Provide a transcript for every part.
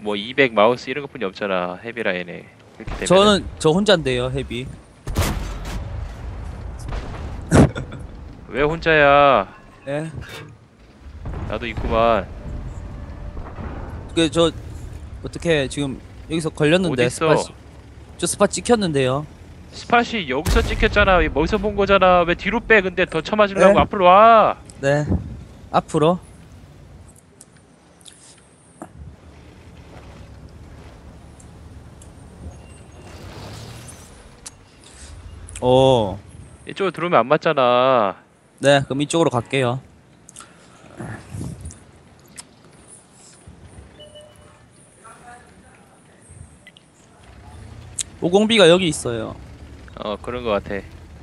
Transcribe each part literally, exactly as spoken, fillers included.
뭐 이백 마우스 이런 것뿐이 없잖아 헤비라인에. 그렇게 되면 저는 저 혼자인데요, 헤비. 왜 혼자야? 예. 나도 있구만. 그 저 어떻게 지금 여기서 걸렸는데 어딨어? 스팟 저 스팟 찍혔는데요. 스팟이 여기서 찍혔잖아. 어디서 본 거잖아. 왜 뒤로 빼? 근데 더 쳐맞으려고 네? 앞으로 와. 네. 앞으로. 오. 이쪽으로 들어오면 안 맞잖아. 네, 그럼 이쪽으로 갈게요. 오공비가 여기 있어요. 어 그런 거 같아.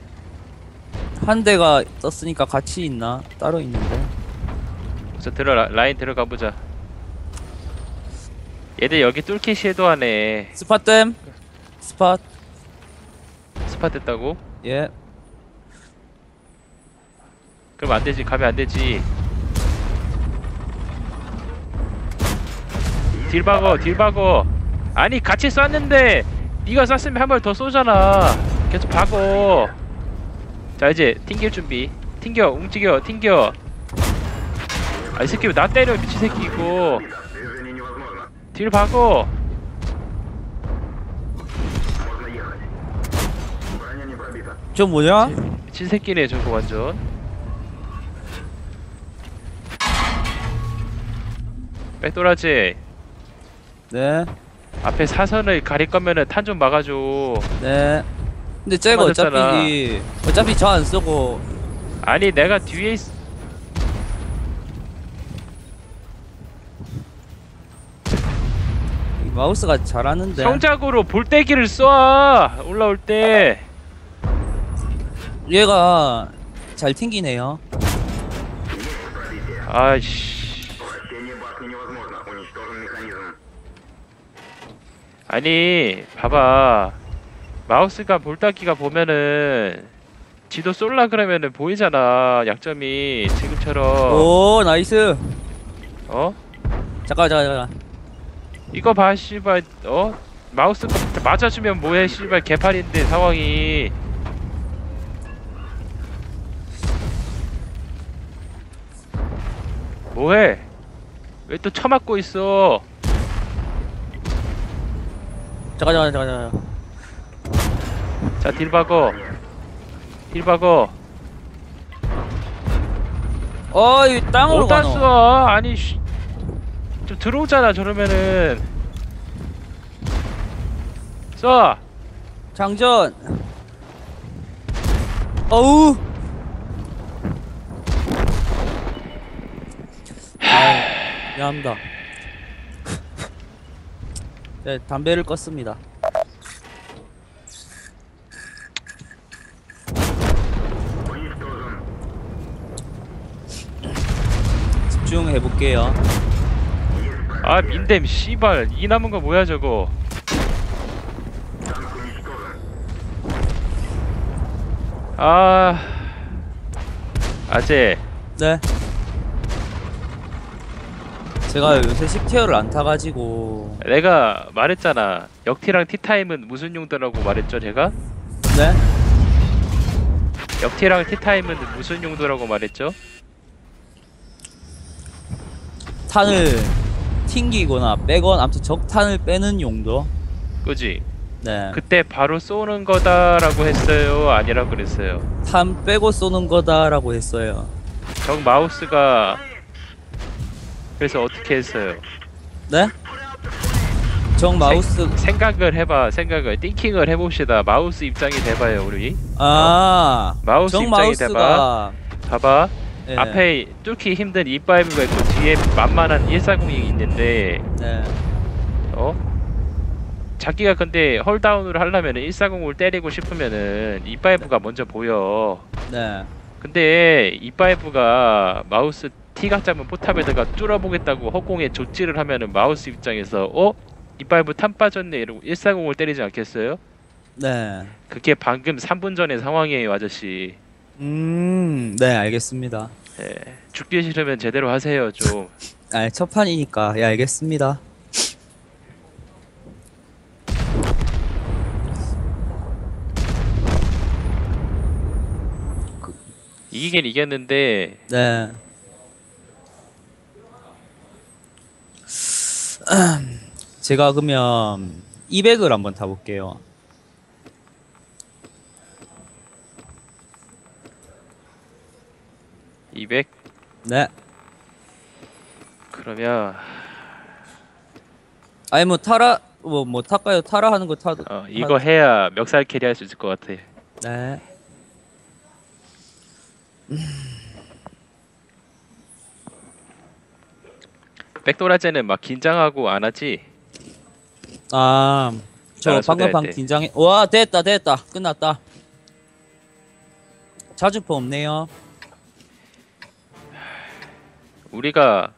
한 대가 떴으니까 같이 있나? 따로 있는데. 그래서 들어 라, 라인 들어가 보자. 얘들 여기 뚫기 시도하네. 스팟댐. 스팟. 스팟 됐다고? 예. 그럼 안 되지. 가면 안 되지. 딜 박어, 딜 박어. 아니 같이 쐈는데 네가 쐈으면 한 발 더 쏘잖아. 계속 박어. 자 이제 튕길 준비. 튕겨, 움직여, 튕겨. 아 이 새끼 왜 나 때려 미친 새끼 이거. 딜 박어. 저 뭐냐? 미친 새끼네 저거 완전. 백도라지. 네. 앞에 사선을 가릴 거면은 탄 좀 막아줘. 네. 근데 쟤가 맞았잖아. 어차피 어차피 저 안 쓰고 아니 내가 뒤에 있... 이 마우스가 잘하는데. 성작으로 볼때기를 쏴 올라올 때. 얘가 잘 튕기네요. 아이씨. 아니 봐봐. 마우스가 볼따기가 보면은 지도 쏠라 그러면은 보이잖아. 약점이 지금처럼. 오, 나이스. 어? 잠깐 잠깐 잠깐. 이거 봐 씨발. 어? 마우스 맞아주면 뭐해 씨발. 개팔인데 상황이. 뭐해? 왜 또 쳐맞고 있어? 잠깐 잠깐 잠깐 잠깐. 자, 딜 박어. 딜 박어. 어, 이 땅으로 어디다 가노. 쏴? 아니, 씨. 좀 들어오잖아, 저러면은. 쏴! 장전. 어우. 아, 미안합니다. 네, 담배를 껐습니다. 집중해 볼게요. 아, 민댐, 씨발. 이 남은 거 뭐야, 저거. 아. 아재. 네. 제가 요새 식티어를 안 타가지고. 내가 말했잖아. 역티랑 티타임은 무슨 용도라고 말했죠, 제가? 네? 역티랑 티타임은 무슨 용도라고 말했죠? 탄을 튕기거나 빼거나 아무튼 적탄을 빼는 용도. 그지? 네. 그때 바로 쏘는 거다라고 했어요? 아니라고 그랬어요? 탄 빼고 쏘는 거다라고 했어요. 적 마우스가 그래서 어떻게 했어요? 네? 적 마우스. 생, 생각을 해봐. 생각을 띵킹을 해봅시다. 마우스 입장이 돼봐요 우리. 아. 마우스 적 입장이 돼봐. 마우스가. 봐봐. 네. 앞에 뚫기 힘든 이파이브가 있고 뒤에 만만한 일사공이 있는데 네. 어? 자기가 근데 홀다운을 하려면 일사공을 때리고 싶으면은 이파이브가 먼저 보여. 네. 근데 이파이브가 마우스 T가 짜면 포탑에다가 뚫어보겠다고 허공에 조치를 하면은 마우스 입장에서 어? 이파이브 탄 빠졌네 이러고 일사공을 때리지 않겠어요? 네. 그게 방금 삼 분 전의 상황이에요 아저씨. 음. 네, 알겠습니다. 예, 죽기 싫으면 제대로 하세요 좀. 아, 첫 판이니까. 예, 알겠습니다. 이기긴 이겼는데 네. 제가 그러면 이백을 한번 타볼게요. 이백. 네. 그러면 아니 뭐 타라 뭐 뭐 탈까요? 타라 하는 거 타도. 어, 이거 해야 멱살 캐리 할 수 있을 것 같아. 네. 백도라제는 막 긴장하고 안 하지? 아, 저 나랑 방금 소개할 방 때. 긴장해. 와, 됐다, 됐다, 끝났다. 자주포 없네요. 우리가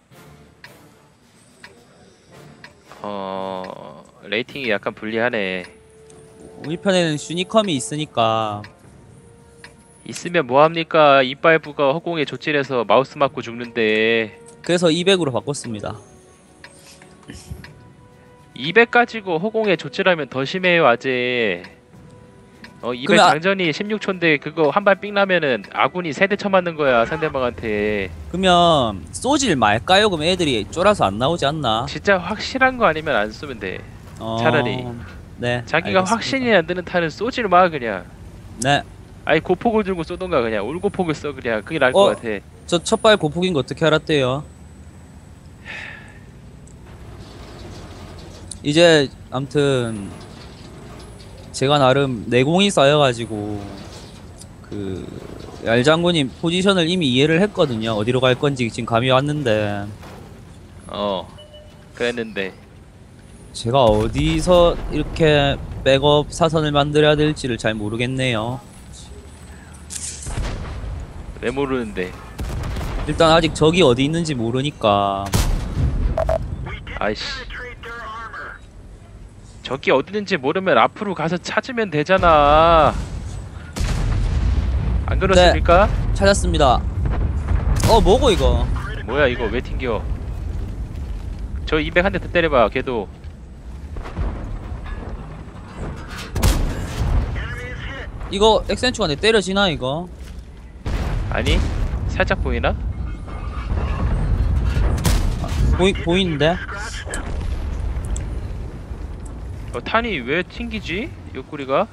어 레이팅이 약간 불리하네. 우리 편에는 슈니컴이 있으니까. 있으면 뭐합니까? 이빨부가 허공에 조찔해서 마우스 맞고 죽는데 그래서 이백으로 바꿨습니다. 이백 가지고 허공에 조찔하면 더 심해요 아재. 어 이백 그러면 아- 장전이 십육 초인데 그거 한 발 삥 나면은 아군이 세대 쳐맞는 거야 상대방한테. 그러면 쏘질 말까요? 그럼 애들이 쫄아서 안 나오지 않나? 진짜 확실한 거 아니면 안 쏘면 돼. 어, 차라리. 네. 자기가 알겠습니다. 확신이 안 드는 탄은 쏘지를 마 그냥. 네. 아니 고폭을 들고 쏘던가 그냥 올고폭을 써 그냥. 그게 나을 어. 것 같아. 저 첫발 고폭인 거 어떻게 알았대요? 이제 아무튼 제가 나름 내공이 쌓여가지고 그 얄장군님 포지션을 이미 이해를 했거든요. 어디로 갈 건지 지금 감이 왔는데 어 그랬는데 제가 어디서 이렇게 백업 사선을 만들어야 될지를 잘 모르겠네요. 왜 모르는데. 일단 아직 적이 어디 있는지 모르니까. 아이씨 저기 어디 있는지 모르면 앞으로 가서 찾으면 되잖아. 안 그렇습니까? 찾았습니다. 어 뭐고 이거? 뭐야 이거 왜 튕겨. 저 이백 한 대 더 때려봐 걔도. 이거 엑센추가 내 때려지나 이거? 아니 살짝 보이나? 보이, 보이는데? 어, 탄이 왜 튕기지? 옆구리가?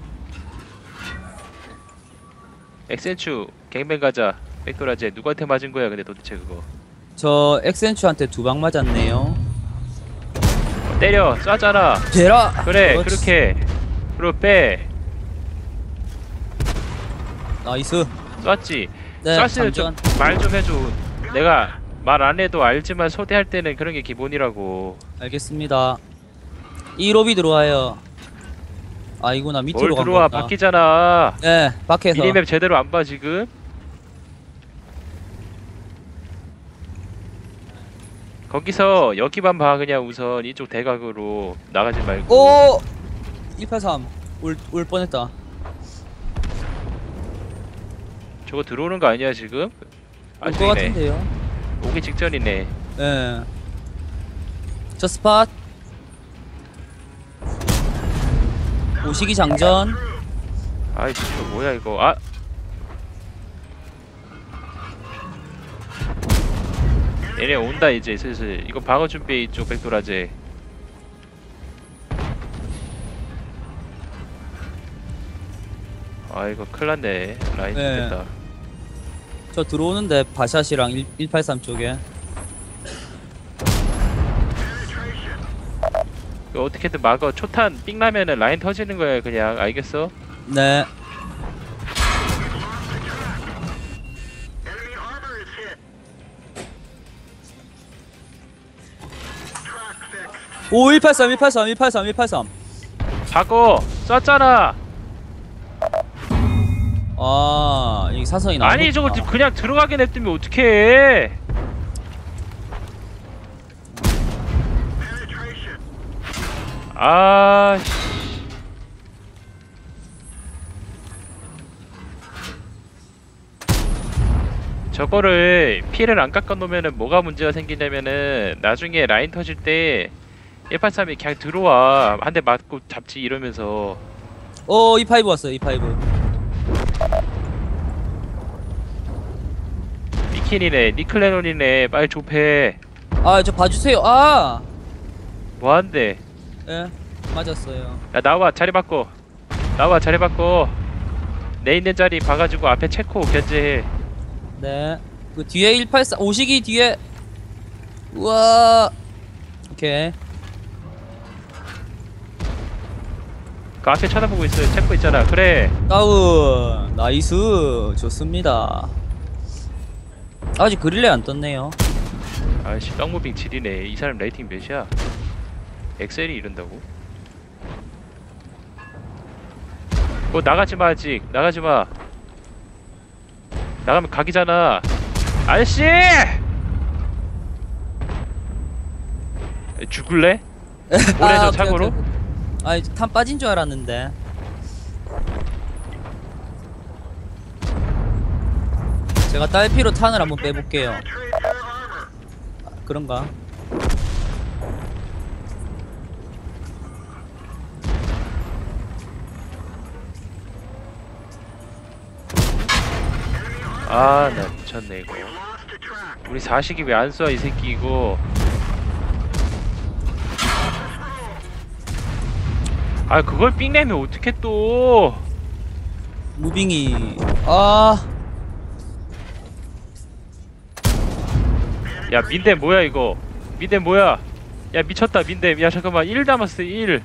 엑센추 갱뱅 가자. 백도라제 누구한테 맞은 거야 근데 도대체 그거. 저 엑센추한테 두 방 맞았네요. 어, 때려 쏴잖아. 되라! 그래 그렇지. 그렇게. 그리고 빼. 나이스. 쐈지. 네, 쐈으면 장전. 좀 말 좀 해줘. 내가 말 안 해도 알지만 소대할 때는 그런 게 기본이라고. 알겠습니다. 이 로비 들어와요. 아 이구나 밑으로 뭘 간 들어와 거구나. 바뀌잖아. 네, 밖에서. 미니맵 제대로 안 봐 지금. 거기서 여기만 봐 그냥 우선 이쪽 대각으로 나가지 말고. 오! 일팔삼. 올, 올 뻔했다. 저거 들어오는 거 아니야 지금? 올 것 아직이네. 같은데요. 오기 직전이네. 예. 저 스팟. 오시기 장전. 아이씨 이거 뭐야 이거. 아 얘네 온다 이제 슬슬. 이거 방어 준비 이쪽 백도라제. 아 이거 큰일났네. 라인 네. 됐다. 저 들어오는데 바샷이랑 일, 일팔삼 쪽에. 이거 어떻게든 막어. 초탄 삥 나면은 라인 터지는 거야 그냥. 알겠어? 네. 오 일팔삼 일팔삼 일팔삼 일팔삼. 박어. 쐈잖아. 아, 이 사선이 나오고. 아니 저거 그냥 들어가게 냅두면 어떡해. 아 씨. 저거를 피를 안 깎아 놓으면은 뭐가 문제가 생기냐면은 나중에 라인 터질 때 일팔삼이 그냥 들어와. 한 대 맞고 잡지 이러면서. 오, 이파이브 왔어요, 이파이브. 니킨이네 니클레논이네. 빨리 좁해. 아, 저 봐주세요. 아! 뭐한대? 예, 맞았어요. 야 나와 자리 바꿔. 나와 자리 바꿔. 내 있는 자리 봐가지고 앞에 체코 견제해. 네. 그 뒤에 일팔사, 오시기 뒤에. 우와. 오케이. 그 앞에 쳐다보고 있어. 체코 있잖아. 그래. 다운. 나이스. 좋습니다. 아직 그릴레 안 떴네요. 아이씨 떡무빙 질이네. 이 사람 레이팅 몇이야? 엑셀이 이런다고? 뭐 나가지마. 아직 나가지마. 나가면 각이잖아. 아저씨! 죽을래? 오래져 오케이, 참고로? 오케이, 오케이. 아이, 탄 빠진 줄 알았는데. 제가 딸피로 탄을 한번 빼볼게요. 아, 그런가? 아 나 미쳤네 이거. 우리 사식이 왜 안 쏴 이 새끼 이거. 아 그걸 삥 내면 어떡해 또. 무빙이. 아. 야 민댐 뭐야 이거. 민댐 뭐야. 야 미쳤다 민댐. 야 잠깐만 일 남았어 일.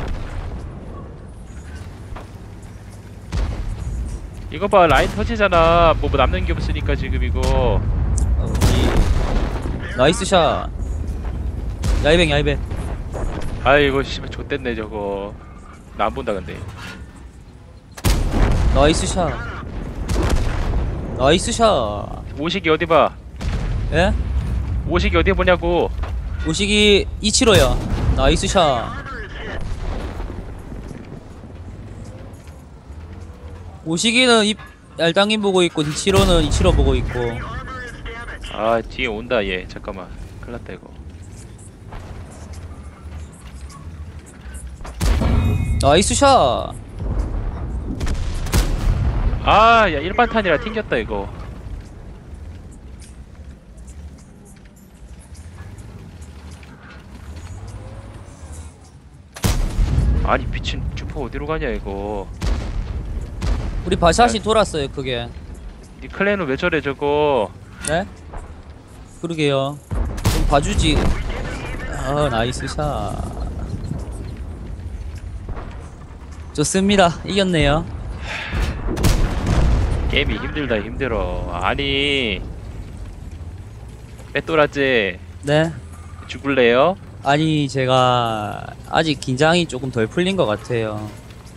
이거 봐 라인 터지잖아. 뭐 남는 게 없으니까 지금 이거. 어, 이... 나이스 샷. 야이뱅 야이뱅. 아 이거 씨발 좆됐네 저거. 나 안 본다 근데. 나이스 샷. 나이스 샷. 오식이 어디 봐. 예? 오식이 어디 보냐고. 오식이 이치로야. 나이스 샷. 오식이는 이 얄당님 보고 있고 이치로는 이치로 보고 있고. 아 뒤에 온다 얘. 잠깐만 큰일났다 이거. 나이스 샷. 아 야 일반탄이라 튕겼다 이거. 아니 미친 주포 어디로 가냐 이거. 우리 바샷이 돌았어요 그게. 니 클레는 왜 저래 저거. 네? 그러게요. 좀 봐주지. 아 나이스 샷. 좋습니다. 이겼네요. 게임이 힘들다 힘들어. 아니 빼또라지 네. 죽을래요? 아니 제가 아직 긴장이 조금 덜 풀린 것 같아요.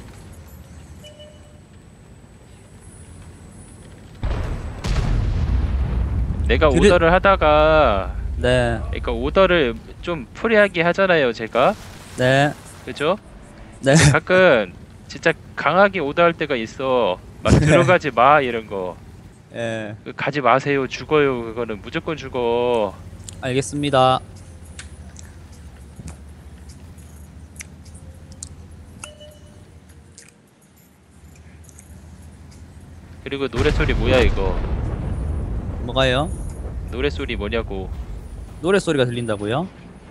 내가 그래- 오더를 하다가 네. 그러니까 오더를 좀 프리하게 하잖아요 제가. 네. 그죠? 네. 가끔 진짜 강하게 오더할 때가 있어. 막 들어가지 마 이런 거. 예. 그 가지 마세요 죽어요. 그거는 무조건 죽어. 알겠습니다. 그리고 노래소리 뭐야 이거. 뭐가요? 노래소리 뭐냐고. 노래 소리가 들린다고요?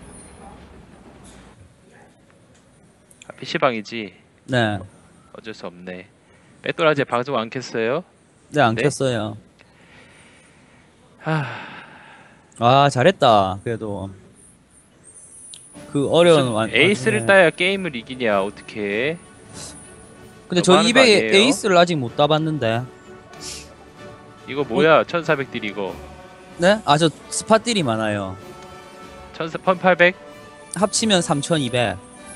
아, 피시방이지. 네. 어쩔 수 없네. 빼또라지 방송 안 켰어요? 네, 안 네? 켰어요. 하... 아, 잘했다. 그래도 그 어려운 완- 에이스를 네. 따야 게임을 이기냐 어떻게. 근데 너무 저 하는 거 이백에 아니에요? 에이스를 아직 못 따봤는데. 이거 뭐야 천사백 딜 이거. 네? 아, 저 스팟딜이 많아요. 천사 천팔백. 합치면 삼천이백.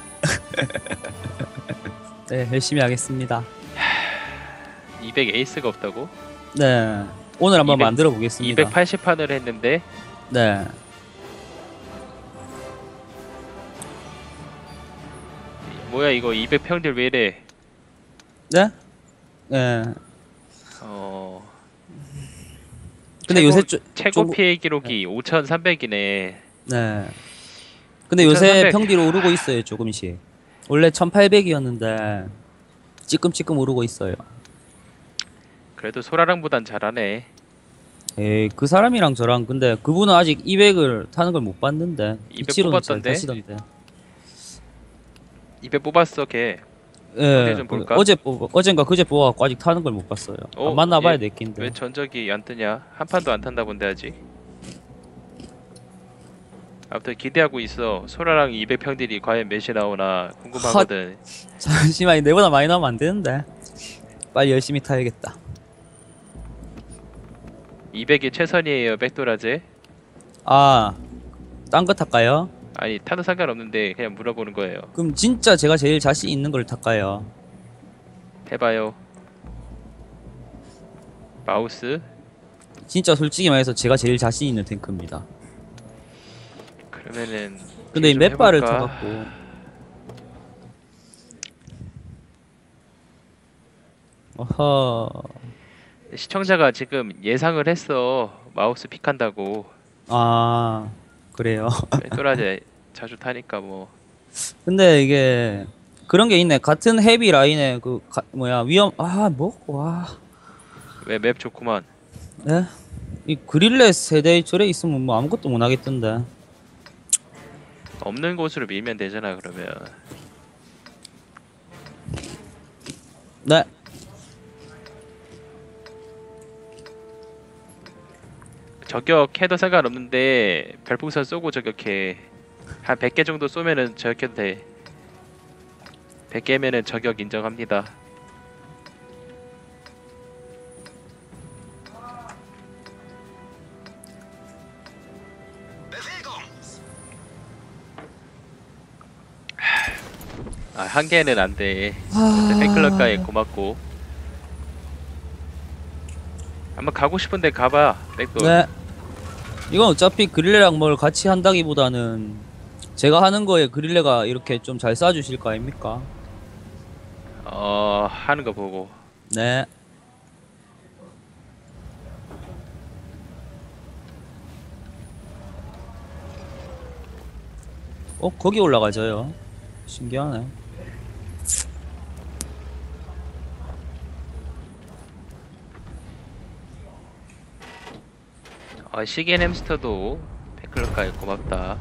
네, 열심히 하겠습니다. 이백 에이스가 없다고? 네. 오늘 한번 이백 만들어 보겠습니다. 이백팔십 판을 했는데. 네. 뭐야 이거 이백 평딜 왜 이래. 네? 네. 어... 근데 최고, 요새 쪼, 최고 좀- 피해 기록이 오천삼백이네. 네. 근데 요새 오천삼백. 평딜 오르고 있어요, 조금씩. 원래 천팔백이었는데 찌끔찌끔 오르고 있어요. 그래도 소라랑보단 잘하네. 에이, 그 사람이랑 저랑 근데 그분은 아직 이백을 타는 걸 못 봤는데 이백 기치로는 잘 뽑았던데? 타시던데. 이백 뽑았어 걔. 예, 좀 그 볼까? 어제 뽑 어젠가 그제 뽑아갖고 아직 타는 걸 못 봤어요. 어? 안 만나봐야 얘 됐긴데. 왜 전적이 안 뜨냐? 한 판도 안 탄다 본데 아직. 아무튼 기대하고 있어. 소라랑 이백 평들이 과연 몇이 나오나 궁금하거든. 잠시만, 내보다 많이 나오면 안 되는데. 빨리 열심히 타야겠다. 이백이 최선이에요 백도라제. 아, 딴 거 탈까요? 아니 타도 상관없는데 그냥 물어보는 거예요. 그럼 진짜 제가 제일 자신 있는 걸 탈까요? 해봐요. 마우스. 진짜 솔직히 말해서 제가 제일 자신 있는 탱크입니다. 그러면은 근데 이 좀 맷발을 해볼까? 타갖고 어허. 시청자가 지금 예상을 했어. 마우스 픽한다고. 아, 그래요. 백도라제 자주 타니까 뭐. 근데 이게 그런 게 있네. 같은 헤비 라인에 그 가, 뭐야 위험 아 뭐고 와. 왜 맵 좋구만. 네? 이 그릴렛 세대 저래 있으면 뭐 아무것도 못 하겠던데. 없는 곳으로 밀면 되잖아 그러면. 네. 저격해도 상관없는데 별풍선 쏘고 저격해. 한 백 개 정도 쏘면은 저격해도 돼. 백 개면은 저격 인정합니다. 아, 한 개는 안 돼. 팬클럽가에 고맙고. 한번 가고 싶은데 가봐. 백도. 네. 이건 어차피 그릴레랑 뭘 같이 한다기보다는 제가 하는 거에 그릴레가 이렇게 좀 잘 쏴주실 거 아닙니까? 어 하는 거 보고. 네. 어, 거기 올라가져요. 신기하네. 아 시겐 햄스터도 팬클럽가에 고맙다.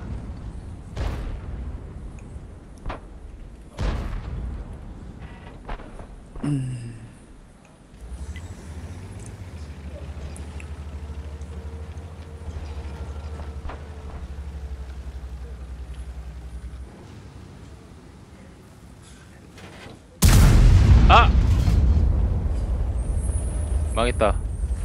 아! 망했다.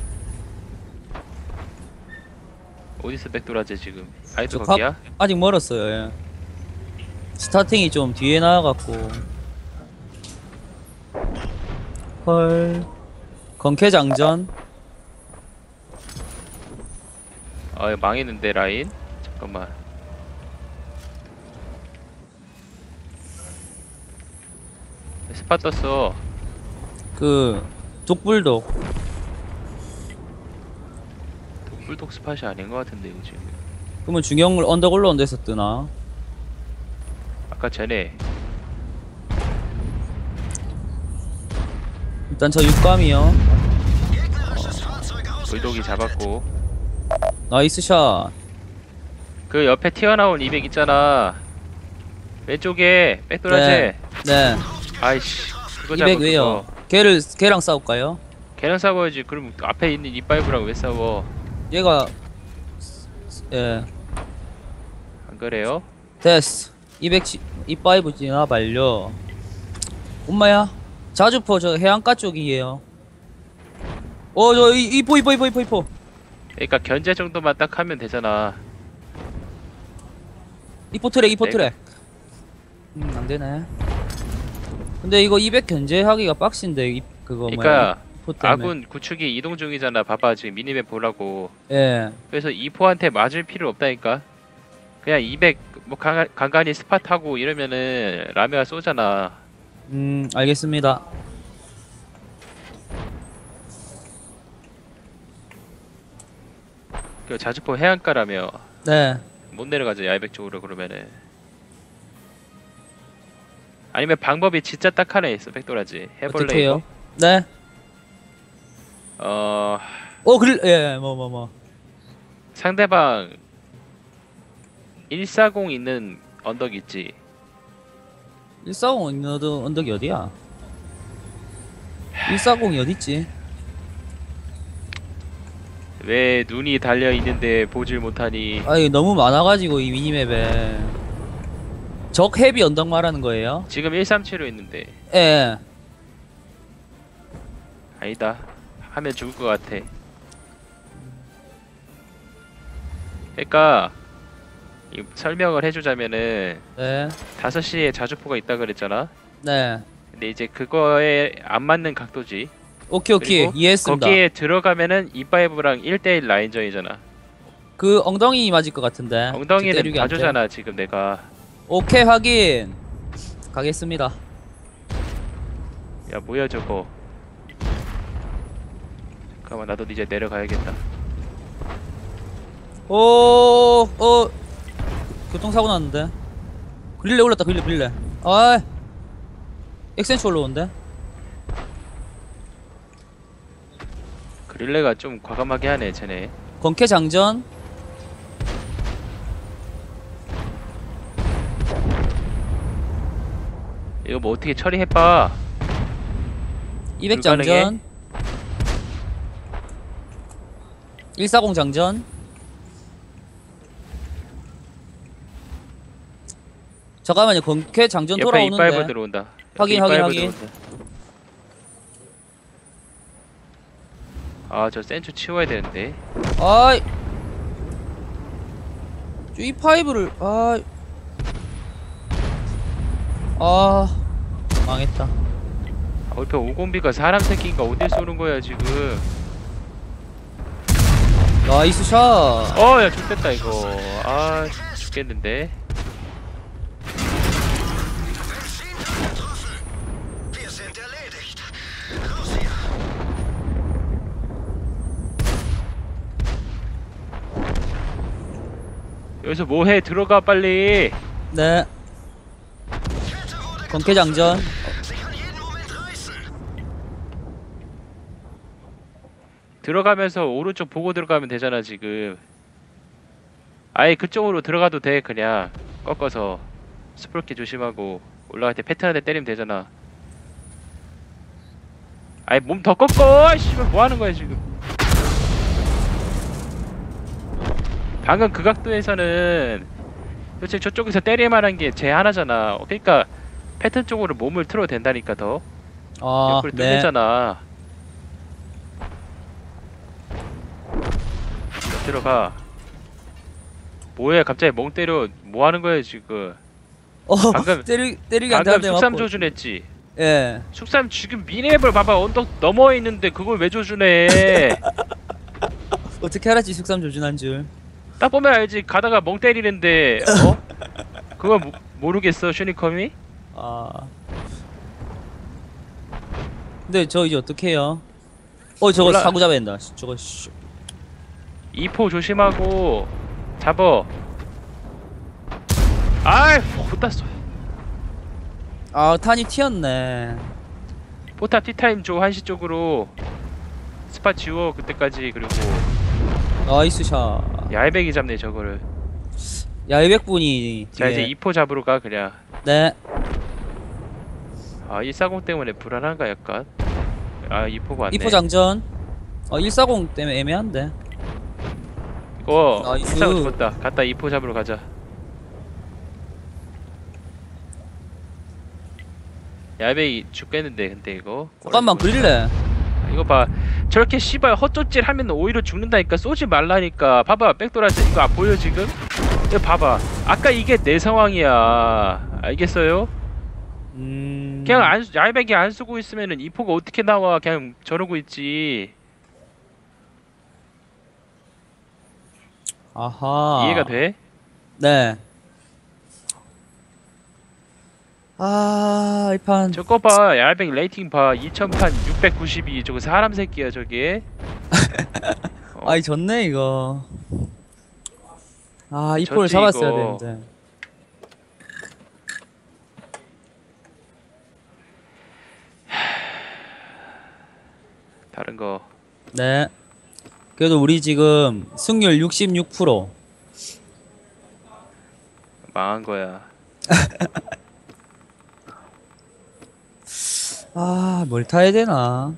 어디서 백도라지 지금? 아이도 저 거기야? 각- 아직 멀었어요. 예. 스타팅이 좀 뒤에 나와갖고. 헐. 건캐장전. 아 망했는데 라인? 잠깐만. 스팟 떴어. 그 독불독. 뿔독 스팟이 아닌 것 같은데 이거 지금. 그러면 중형물 언덕 올라온 데서 뜨나? 아까 전에 일단 저 육감이요. 불독이 잡았고. 나이스 샷. 그 옆에 튀어나온 이백 있잖아. 왼쪽에 백도라지. 네. 네. 아이씨. 그거 이백 잡아. 왜요? 그거. 걔를 걔랑 싸울까요? 걔랑 싸워야지. 그럼 앞에 있는 이파이브랑 왜 싸워? 얘가 예. 안 그래요? 됐어. 이백십 이파이브 지나 발려. 엄마야. 자주포 저 해안가 쪽이에요. 어 저 이포 이포 이포 이포 이포. 그러니까 견제 정도만 딱 하면 되잖아. 이포 트랙 이포 트랙. 음 안되네. 근데 이거 이백 견제하기가 빡신데 이, 그거 뭐야 그러니까 이포 때문에. 아군 구축이 이동 중이잖아. 봐봐 지금 미니맵 보라고. 예. 그래서 이포한테 맞을 필요 없다니까. 그냥 이백 뭐 간, 간간히 스팟하고 이러면은 라메가 쏘잖아. 음 알겠습니다. 그 자주포 해안가라며 네. 못 내려가죠 야이백 쪽으로 그러면은. 아니면 방법이 진짜 딱 하나 있어 백도라지. 해볼래 어떻게요? 이거? 네. 어 어, 그릴, 예, 뭐, 뭐, 뭐. 상대방 일사공 있는 언덕 있지. 일사공 있는 언덕- 언덕이 어디야? 일사공이 어딨지? 왜 눈이 달려 있는데 보질 못하니? 아, 이거 너무 많아가지고, 이 미니맵에. 적 헤비 언덕 말하는 거예요? 지금 일삼칠로 있는데. 예. 아니다. 하면 죽을 것 같아. 그러니까 이 설명을 해주자면은 네. 다섯 시에 자주포가 있다 그랬잖아. 네. 근데 이제 그거에 안 맞는 각도지. 오케이, 오케이. 그리고 이해했습니다. 거기에 들어가면은 이파이브랑 일 대일 라인전이잖아. 그 엉덩이 맞을 것 같은데. 엉덩이는 때리기한테. 봐주잖아 지금 내가. 오케이, 확인. 가겠습니다. 야 뭐야 저거. 잠깐만 나도 이제 내려가야겠다. 오, 어, 교통사고 났는데. 그릴레 올랐다, 그릴레, 그릴레. 아, 엑센치 올라오는데. 그릴레가 좀 과감하게 하네 쟤네. 건캐 장전. 이거 뭐 어떻게 처리해봐. 이백 불가능해? 장전. 일사공 장전. 잠깐만요, 건캐 장전 옆에 이파이브 돌아오는데. 들어온다. 확인, 옆에 확인, 이파이브 확인. 들어온다. 아 저 센추 치워야 되는데. 아이, 이 파이브를, 아, 아, 망했다. 아, 옆에 오공비가 사람 새끼인가 어딜 쏘는 거야 지금. 나이스 샷. 어야 죽겠다 이거. 아 죽겠는데. Wir sind erledigt. 여기서 뭐해 들어가 빨리. 네. 건캐 장전. Sie kann jeden Moment reißen. 들어가면서 오른쪽 보고 들어가면 되잖아 지금. 아예 그쪽으로 들어가도 돼 그냥. 꺾어서 스프롤키 조심하고 올라갈 때 패턴 한대 때리면 되잖아. 아이 몸 더 꺾어. 씨발 뭐 하는 거야 지금. 방금 그 각도에서는 솔직히 저쪽에서 때릴 만한 게 쟤 하나잖아. 어, 그러니까 패턴 쪽으로 몸을 틀어도 된다니까 더. 아, 옆으로 네. 뚫리잖아. 들어가. 뭐야 갑자기 멍 때려. 뭐 하는 거야 지금. 어, 방금- 때리, 때리기 안 방금 되는데 숙삼 맞고. 조준했지. 예. 숙삼 지금 미니맵을 봐봐. 언덕 넘어 있는데 그걸 왜 조준해. 어떻게 알았지, 숙삼 조준한 줄. 딱 보면 알지. 가다가 멍 때리는데 어? 그걸 모, 모르겠어 슈니컴이? 아. 근데 저 이제 어떻게 해요? 어, 저거 몰라. 사고 잡아야 된다. 저거, 씨. 이포 조심하고 잡어. 아이 못다 쏘. 아, 탄이 튀었네. 포탑 티타임 줘. 한시 쪽으로 스팟 지워 그때까지. 그리고 나이스 샷. 야외백이 잡네 저거를. 야, 이백 분이. 자 이제 이포 잡으러 가 그냥. 네. 아 일사공 때문에 불안한가 약간. 아 이포가 왔네. 이포 장전. 어, 일사공 때문에 애매한데. 이거 나이스. 일사공 죽었다. 갔다 이포 잡으러 가자. 야외백이 죽겠는데 근데 이거. 잠깐만, 그릴래. 이거 봐. 저렇게 씨발 헛조질 하면 오히려 죽는다니까. 쏘지 말라니까. 봐봐 백도라지 이거 안 보여 지금? 이거 봐봐. 아까 이게 내 상황이야. 알겠어요? 음. 그냥 안 야외백이 안 쓰고 있으면은 이포가 어떻게 나와. 그냥 저러고 있지. 아하. 이해가 돼? 네. 아, 이 판. 저거 봐. 야외백 레이팅 봐. 이천 판 육백구십이. 저거 사람 새끼야 저게. 어. 아이, 졌네, 이거. 아, 이포를 졌지, 잡았어야 이거. 되는데. 다른 거. 네. 그래도 우리 지금 승률 육십육 퍼센트. 망한 거야. 아, 뭘 타야 되나?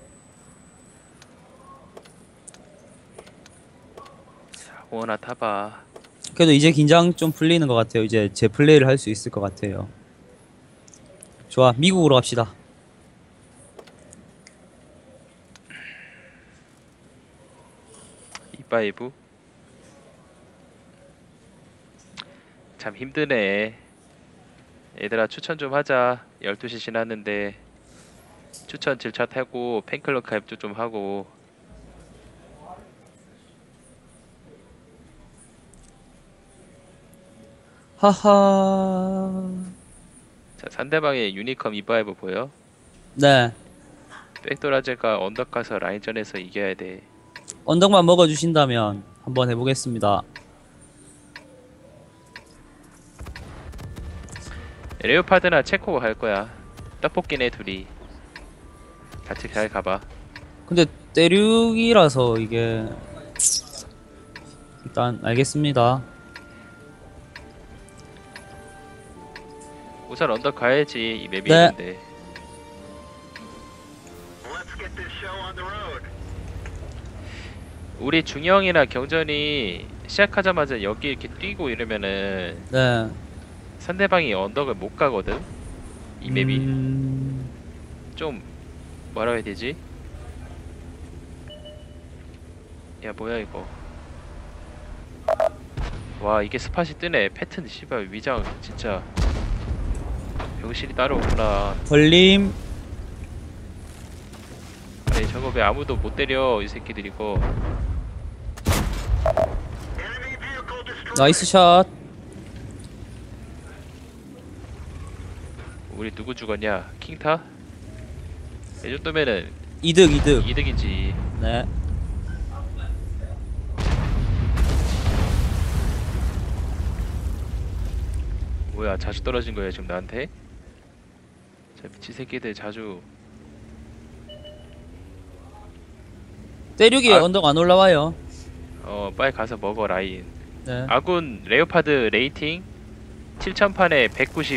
오나 타봐. 그래도 이제 긴장 좀 풀리는 것 같아요. 이제 제 플레이를 할 수 있을 것 같아요. 좋아, 미국으로 갑시다. 이바이브. 참 힘드네. 얘들아 추천 좀 하자. 열두 시 지났는데 추천 질차 타고 팬클럽 가입도 좀 하고. 하하. 자, 상대방의 유니컴 이바이브 보여? 네. 백도라제가 언덕 가서 라인전에서 이겨야 돼. 언덕만 먹어주신다면 한번 해보겠습니다. 레오파드나 체코가 갈 거야. 떡볶이네 둘이. 같이 잘 가봐. 근데 때륙이라서 이게 일단 알겠습니다. 우선 언덕 가야지. 이 맵이 네. 있는데. Let's get this show on the road. 우리 중형이나 경전이 시작하자마자 여기 이렇게 뛰고 이러면은 네. 상대방이 언덕을 못 가거든. 이 맵이 음... 좀 뭐라 해야 되지? 야 뭐야 이거. 와 이게 스팟이 뜨네. 패튼 씨발 위장 진짜 병실이 따로 없구나. 걸림. 아니 저거 왜 아무도 못 때려 이 새끼들 이거. Enemy vehicle destroyed. 나이스 샷. 우리 누구 죽었냐? 킹타? 이 정도면은 이득 이득. 이득이지. 네. 뭐야 자주 떨어진 거야 지금 나한테? 저 미친 새끼들 자주. 때륙이 아. 언덕 안 올라와요. 어 빨리 가서 먹어 라인. 네. 아군 레오파드 레이팅 칠천 판에 백구십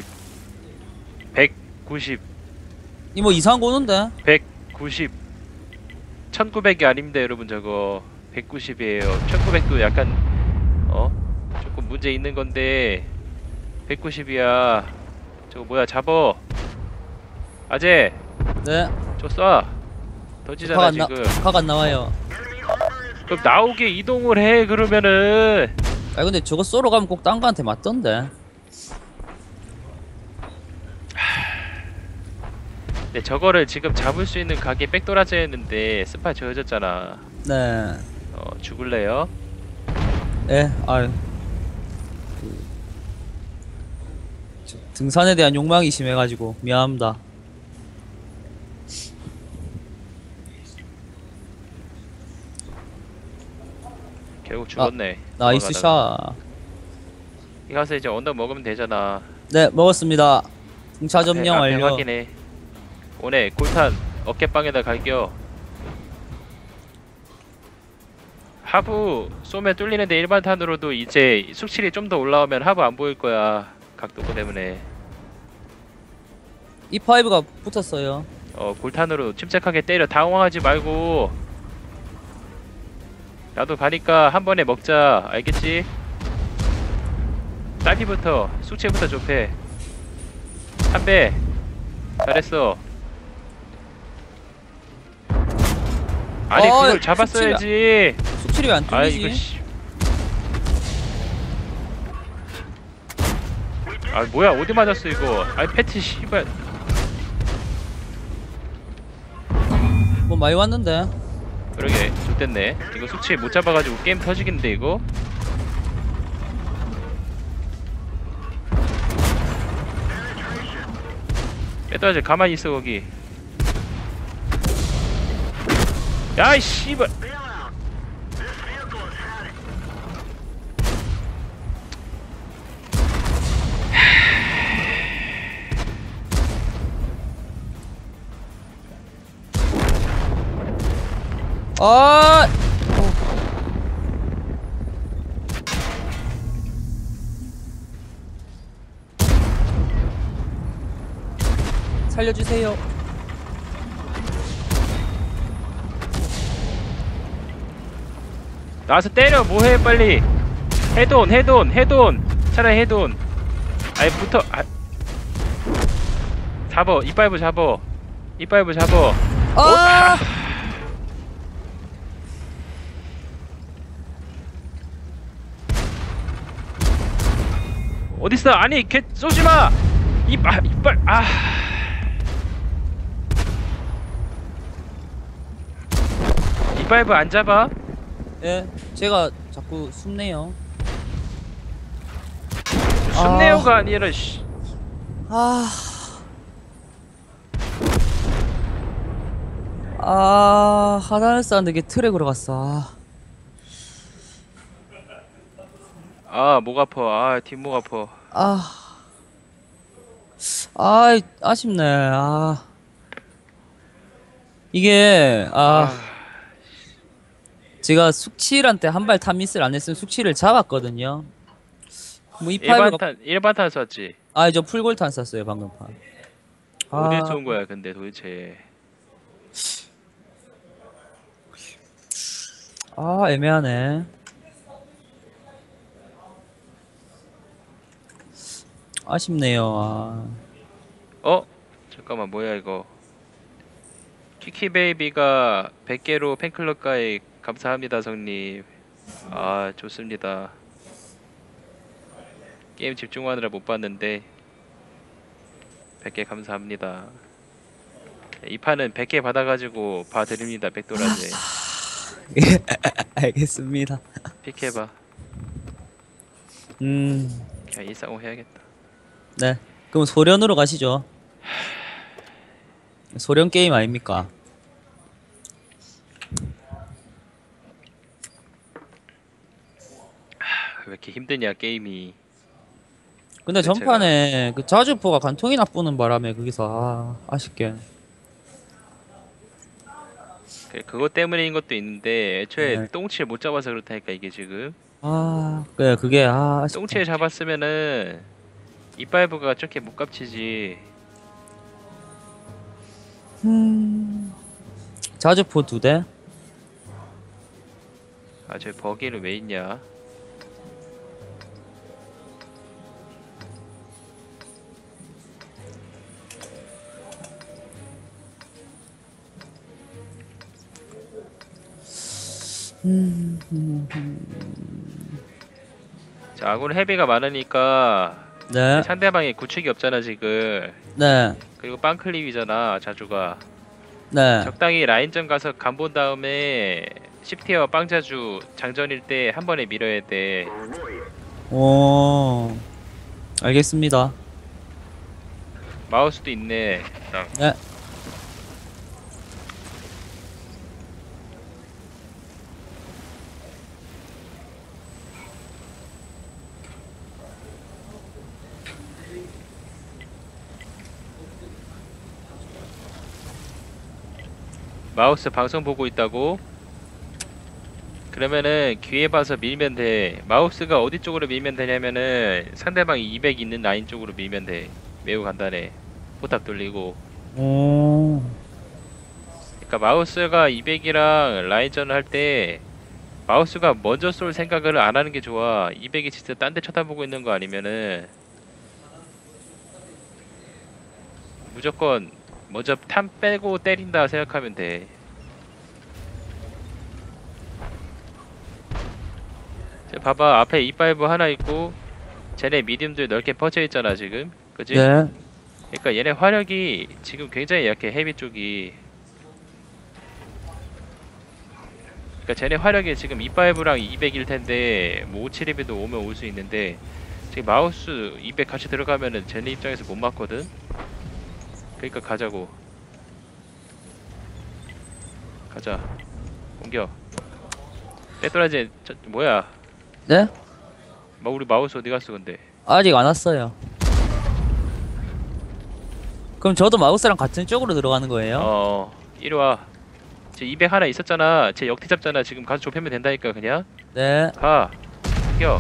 백구십 이뭐 이상한 거 오는데? 백구십 천구백이 아닙니다 여러분. 저거 백구십이에요. 천구백도 약간 어? 조금 문제 있는 건데 백구십이야. 저거 뭐야 잡어 아재. 네. 저 쏴. 던지잖아 각 안 나, 지금. 각 안 나와요. 그럼 나오게 이동을 해 그러면은. 아 근데 저거 쏘러 가면 꼭 딴 거한테 맞던데. 근데 저거를 지금 잡을 수 있는 각이 백도라제였는데 스파 지어졌잖아. 네. 어 죽을래요? 예, 아유. 그, 저 등산에 대한 욕망이 심해가지고 미안합니다. 결국 죽었네. 나이스 넘어가다가. 샷. 이 가서 이제 언덕 먹으면 되잖아. 네, 먹었습니다. 등차 점령 앞에, 앞에 완료. 확인해. 오네 골탄 어깨빵에다 갈겨. 하부 쏘면 뚫리는데 일반 탄으로도 이제 숙칠이 좀 더 올라오면 하부 안 보일 거야. 각도 때문에. 이파이브가 붙었어요. 어 골탄으로 침착하게 때려. 당황하지 말고. 나도 가니까 한 번에 먹자. 알겠지? 딸피부터 숙취부터 좁혀. 삼배 잘했어. 아니 어, 그걸 잡았어야지. 숙칠이 왜 안 아 뚫리지? 이거 씨. 아 뭐야 어디 맞았어 이거. 아이 패트 씨발. 뭐 많이 왔는데. 그러게 좋댔네. 이거 숙취 못 잡아가지고 게임 터지겠는데 이거. 빼떠야지. 가만히 있어 거기. 야이 씨발. Bailout. This vehicle is had it. 아, 살려주세요. 나와서 때려. 뭐해 빨리. 헤드온 헤드온 헤드온. 차라리 헤드온. 아니 붙어. 아. 잡어. 이빨부 잡어. 이빨부 잡어. 아! 어딨어? 아니 걔 쏘지마. 이빨 이빨. 아. 이빨부 안 잡아? 예, 제가 자꾸 숨네요. 순내어가 아니라 씨. 아, 아, 하나를 쐈는데 이게 트랙으로 갔어. 아, 목 아파. 아, 뒷목 아파. 아, 아, 아쉽네. 아, 이게 아, 제가 숙칠한테 한 발 탐미스를 안 했으면 숙칠을 잡았거든요. 뭐 이파이브가 일반탄 일반탄 쐈지. 아, 저 풀골탄 쐈어요 방금 판. 어딜 아, 쏜 거야, 근데 도대체. 아, 애매하네. 아쉽네요. 아. 어? 잠깐만, 뭐야 이거. 키키베이비가 백 개로 팬클럽 가입 감사합니다, 성님. 아, 좋습니다. 게임 집중하느라 못 봤는데 백 개 감사합니다. 이 판은 백 개 받아가지고 봐드립니다, 백도라지. 예, 알겠습니다. 픽해봐. 음, 그냥 일상호 해야겠다. 네. 그럼 소련으로 가시죠. 소련 게임 아닙니까? 왜 이렇게 힘드냐 게임이. 근데 제가- 전판에 그 자주포가 간통이 나쁘는 바람에 거기서 아, 아쉽게. 그래, 그것 때문인 것도 있는데 애초에 네. 똥치를 못 잡아서 그렇다니까 이게 지금. 아, 그래 그게 아, 아쉽다. 똥치를 잡았으면은 이빨부가 저렇게 못 깝치지. 음, 자주포 두 대. 아, 저 버기는 왜 있냐? 음, 음, 자, 아군 헤비가 많으니까 네, 상대방이 구축이 없잖아 지금. 네, 그리고 빵클립이잖아 자주가. 네. 적당히 라인전 가서 간 본 다음에 십 티어 빵자주 장전일 때 한 번에 밀어야 돼. 오, 알겠습니다. 마우스도 있네. 딱. 네. 마우스 방송 보고 있다고? 그러면은 기회 봐서 밀면 돼. 마우스가 어디 쪽으로 밀면 되냐면은 상대방이 이백 있는 라인 쪽으로 밀면 돼. 매우 간단해. 포탑 돌리고. 오, 그러니까 마우스가 이백이랑 라인전을 할 때 마우스가 먼저 쏠 생각을 안 하는 게 좋아. 이백이 진짜 딴 데 쳐다보고 있는 거 아니면은 무조건 먼저 탐 빼고 때린다 생각하면 돼. 자, 봐봐 앞에 이파이브 하나 있고 쟤네 미디움들 넓게 퍼져 있잖아 지금. 그지? 네. 그러니까 얘네 화력이 지금 굉장히 약해. 헤비 쪽이. 그러니까 쟤네 화력이 지금 이파이브랑 이백일 텐데 뭐 오칠이비도 오면 올 수 있는데 지금 마우스 이백 같이 들어가면은 쟤네 입장에서 못 맞거든. 그러니까 가자고. 가자. 공격. 빼돌아지. 저 뭐야? 네? 마 우리 마우스 어디 갔어 근데? 아직 안 왔어요. 그럼 저도 마우스랑 같은 쪽으로 들어가는 거예요? 어. 이리 와. 쟤 이백 하나 있었잖아. 쟤 역티 잡잖아. 지금 가서 좁히면 된다니까 그냥. 네. 가. 공격.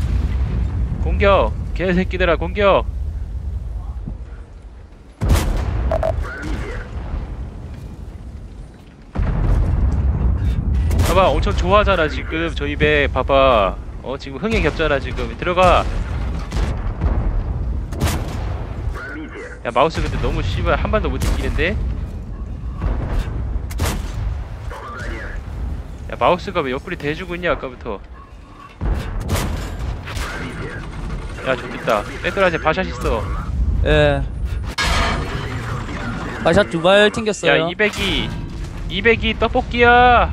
공격. 개새끼들아 공격. 봐봐 엄청 좋아하잖아 지금 저희 배 봐봐. 어 지금 흥에 겹잖아 지금. 들어가. 야 마우스 근데 너무 씨발 한 발도 못 튕기는데? 야 마우스가 왜 옆구리 대주고 있냐 아까부터. 야 좋겠다. 백도라지 바샷 있어. 예. 바샷 두 발 튕겼어요. 야 이백이 이백이 떡볶이야.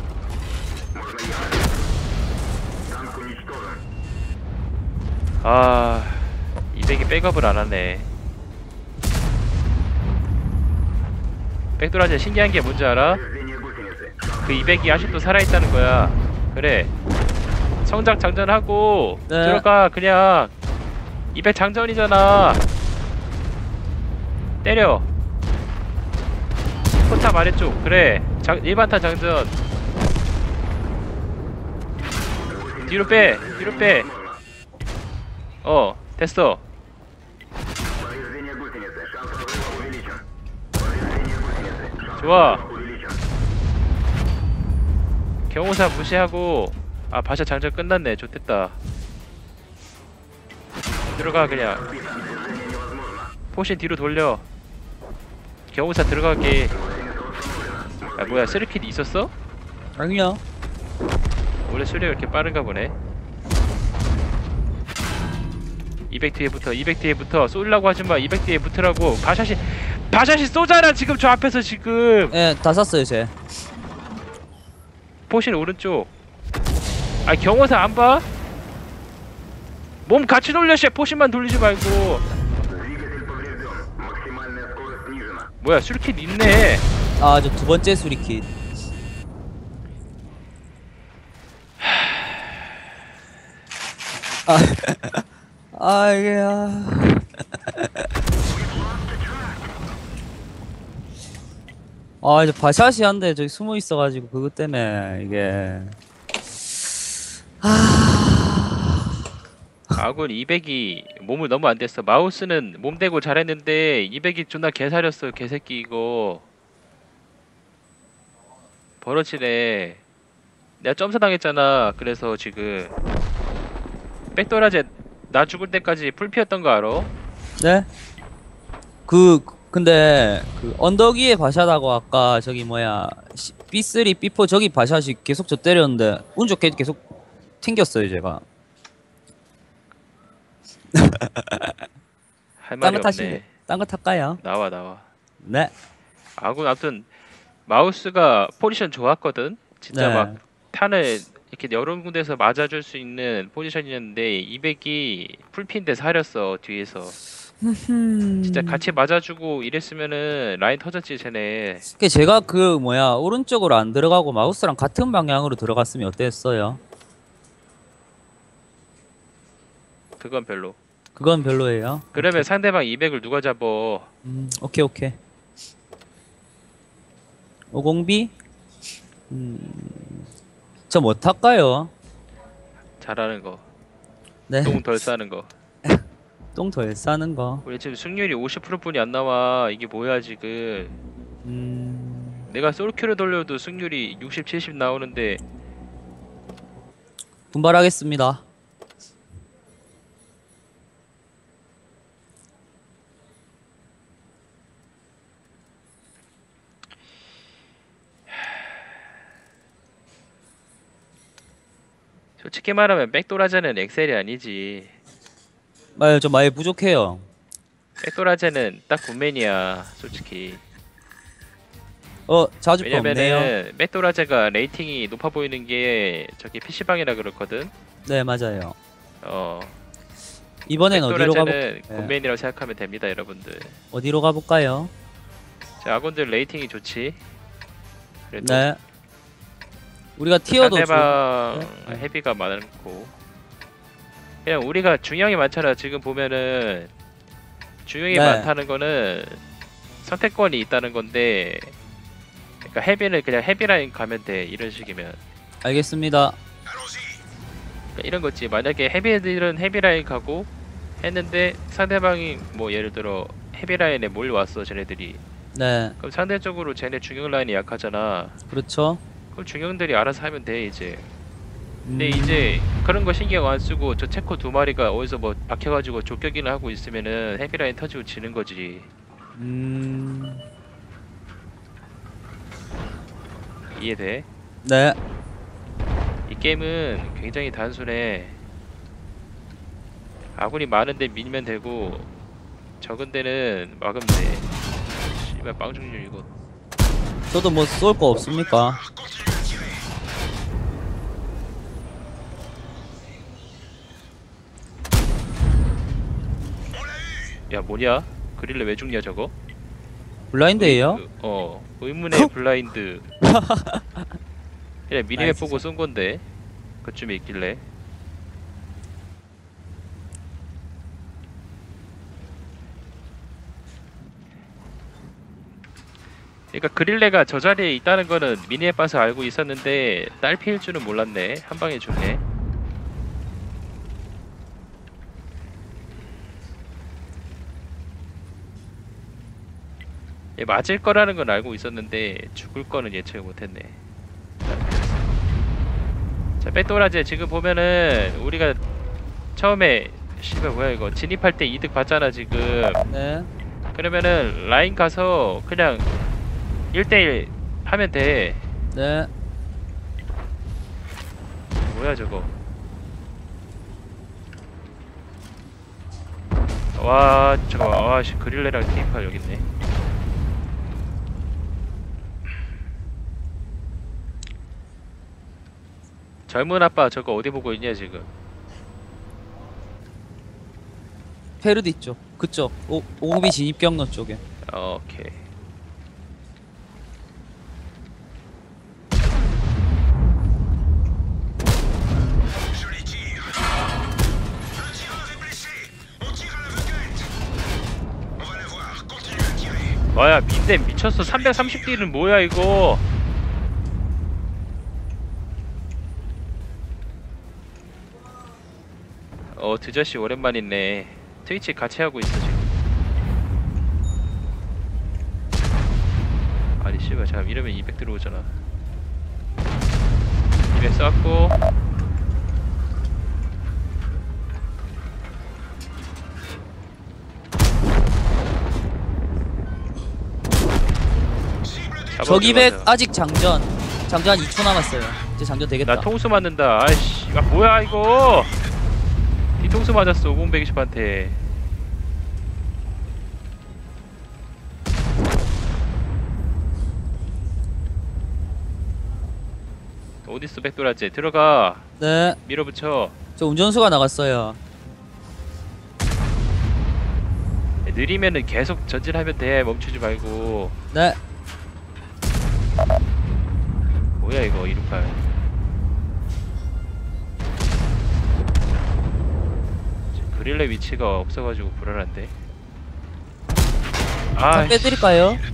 아 이백이 백업을 안 하네. 백도라지 신기한 게 뭔지 알아? 그 이백이 아직도 살아있다는 거야. 그래 성장 장전하고 네. 들어가. 그냥 이백 장전이잖아. 때려. 포탑 아래쪽. 그래 장, 일반탄 장전. 뒤로 빼 뒤로 빼. 어 됐어. 좋아. 경호사 무시하고. 아 바샤 장전 끝났네. 좋됐다. 들어가 그냥. 포신 뒤로 돌려. 경호사 들어갈게. 아 뭐야 쓰리킷 있었어? 아니요. 원래 수리가 이렇게 빠른가 보네. 이백 뒤에 붙어. 이백 뒤에 붙어. 쏠라고 하지마. 이백 뒤에 붙으라고. 바샷이 바샷이 쏘잖아 지금 저 앞에서 지금. 예, 다 샀어요 제. 포신 오른쪽. 아 경호사 안 봐? 몸 같이 돌려 씨. 포신만 돌리지 말고. 뭐야 수리킷 있네. 아, 저 두 번째 수리킷. 아, 아 이게 아. 아 이제 바샷이 한데 저기 숨어 있어가지고 그것 때문에 이게 아군 이백이 몸을 너무 안 댔어. 마우스는 몸 대고 잘했는데 이백이 존나 개사렸어 개새끼 이거. 버러지네. 내가 점사 당했잖아. 그래서 지금 백도라제 나 죽을 때까지 풀피였던 거 알아? 네? 그 근데 그 언덕 위에 바샷하고 아까 저기 뭐야 비 쓰리, 비 포 저기 바샷이 계속 저 때렸는데 운 좋게 계속 튕겼어요 제가. 할 딴 말이 거 타실래? 없네. 딴 거 탈까요? 나와 나와. 네. 아군 아무튼 마우스가 포지션 좋았거든. 진짜 네. 막 탄을 이렇게 여러 군데서 맞아줄 수 있는 포지션이었는데 이백이 풀피인데 사렸어 뒤에서. 진짜 같이 맞아주고 이랬으면은 라인 터졌지 쟤네. 그 제가 그 뭐야 오른쪽으로 안 들어가고 마우스랑 같은 방향으로 들어갔으면 어땠어요? 그건 별로. 그건 별로예요. 그러면 상대방 이백을 누가 잡어? 음, 오케이 오케이. 오공비? 음, 저 뭐 탈까요? 잘하는 거. 네. 똥 덜 싸는 거. 똥 덜 싸는 거. 우리 지금 승률이 오십 퍼센트 뿐이 안 나와. 이게 뭐야 지금. 음, 내가 솔큐를 돌려도 승률이 육십, 칠십 나오는데. 분발하겠습니다. 솔직히 말하면 백도라제는 엑셀이 아니지. 말 좀 많이 부족해요. 백도라제는 딱 굿맨이야 솔직히. 어, 자주품 없네요. 왜냐면은 백도라제가 레이팅이 높아 보이는 게 저기 피시방이라 그렇거든. 네, 맞아요. 어 이번엔 어디로 가볼? 백도라제는 네. 굿맨이라고 생각하면 됩니다 여러분들. 어디로 가볼까요? 자 아군들 레이팅이 좋지. 그래도 네. 우리가 티어도 상대방 네. 헤비가 많고 그냥 우리가 중형이 많잖아. 지금 보면은 중형이 네. 많다는 거는 선택권이 있다는 건데, 그러니까 헤비는 그냥 헤비 라인 가면 돼 이런 식이면. 알겠습니다. 그러니까 이런 거지. 만약에 헤비 애들은 헤비 라인 가고 했는데 상대방이 뭐 예를 들어 헤비 라인에 몰려왔어 쟤네들이. 네, 그럼 상대적으로 쟤네 중형 라인이 약하잖아. 그렇죠. 그럼 중형들이 알아서 하면 돼 이제. 근데 음, 이제 그런 거 신경 안 쓰고 저 체코 두 마리가 어디서 뭐 박혀가지고 족격이나 하고 있으면은 헤비라인 터지고 지는 거지. 음, 이해돼? 네. 이 게임은 굉장히 단순해. 아군이 많은데 밀면 되고 적은 데는 막으면 돼. 씨발 빵중률 이거. 저도 뭐 쏠 거 없습니까? 야 뭐냐? 그릴레 왜 죽냐 저거? 블라인드예요? 그, 어 의문의 블라인드. 그냥 미니맵 나이스. 보고 쏜 건데 그쯤에 있길래. 그러니까 그릴레가 저 자리에 있다는 거는 미니맵 봐서 알고 있었는데 딸피일 줄은 몰랐네. 한 방에 죽네. 얘 맞을 거라는 건 알고 있었는데 죽을 거는 예측을 못했네. 자, 백도라제 지금 보면은 우리가 처음에 씨발 뭐야 이거 진입할 때 이득 봤잖아 지금. 네. 그러면은 라인 가서 그냥 일 대일 하면 돼. 네. 뭐야 저거. 와 저거 와씨 그릴레랑 테이팔 여기 있네. 젊은 아빠 저거 어디 보고 있냐 지금. 페르디 쪽. 그쪽. 오, 오비 진입 경로 쪽에. 어, 오케이. Joli tir. Le tireur est blessé. On tire à l'aveuglette. On va la voir. Continue à tirer. 와야 민댐 미쳤어. 삼백삼십 딜은 뭐야 이거. 어 드저씨 오랜만 있네. 트위치 같이 하고 있어 지금. 아니 씨발 잠 이러면 이백 들어오잖아. 이백 쐈고 저기 백 잡아주자. 아직 장전. 장전 한 이 초 남았어요. 이제 장전 되겠다. 나 통수 맞는다. 아이씨 아 뭐야 이거. 뒤통수 맞았어 오공백이십한테. 어딨어 백도라지 들어가. 네. 밀어붙여. 저 운전수가 나갔어요. 느리면은 계속 전진하면 돼. 멈추지 말고. 네. 뭐야 이거 이륙할. 그릴레 위치가 없어가지고 불안한데. 다 아, 빼드릴까요? On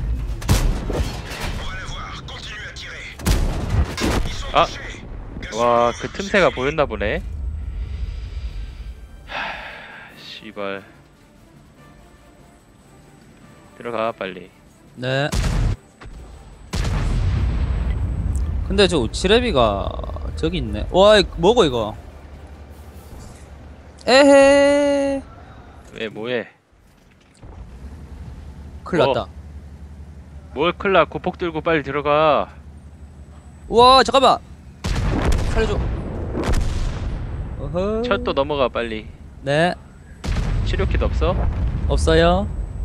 va la voir. Continue à tirer. Ils sont Ah. touchés. 와, 그 틈새가 보였나 보네. 하, 씨발. 들어가 빨리. 네. 근데 저 오치레비가 저기 있네. 와, 이 뭐고 이거? 에헤. 왜 뭐해? 큰일 났다. 뭘 클라 고폭 들고 빨리 들어가. 우와, 잠깐만. 살려줘. 어허. 철도 넘어가 빨리. 네. 치료킷 없어? 없어요.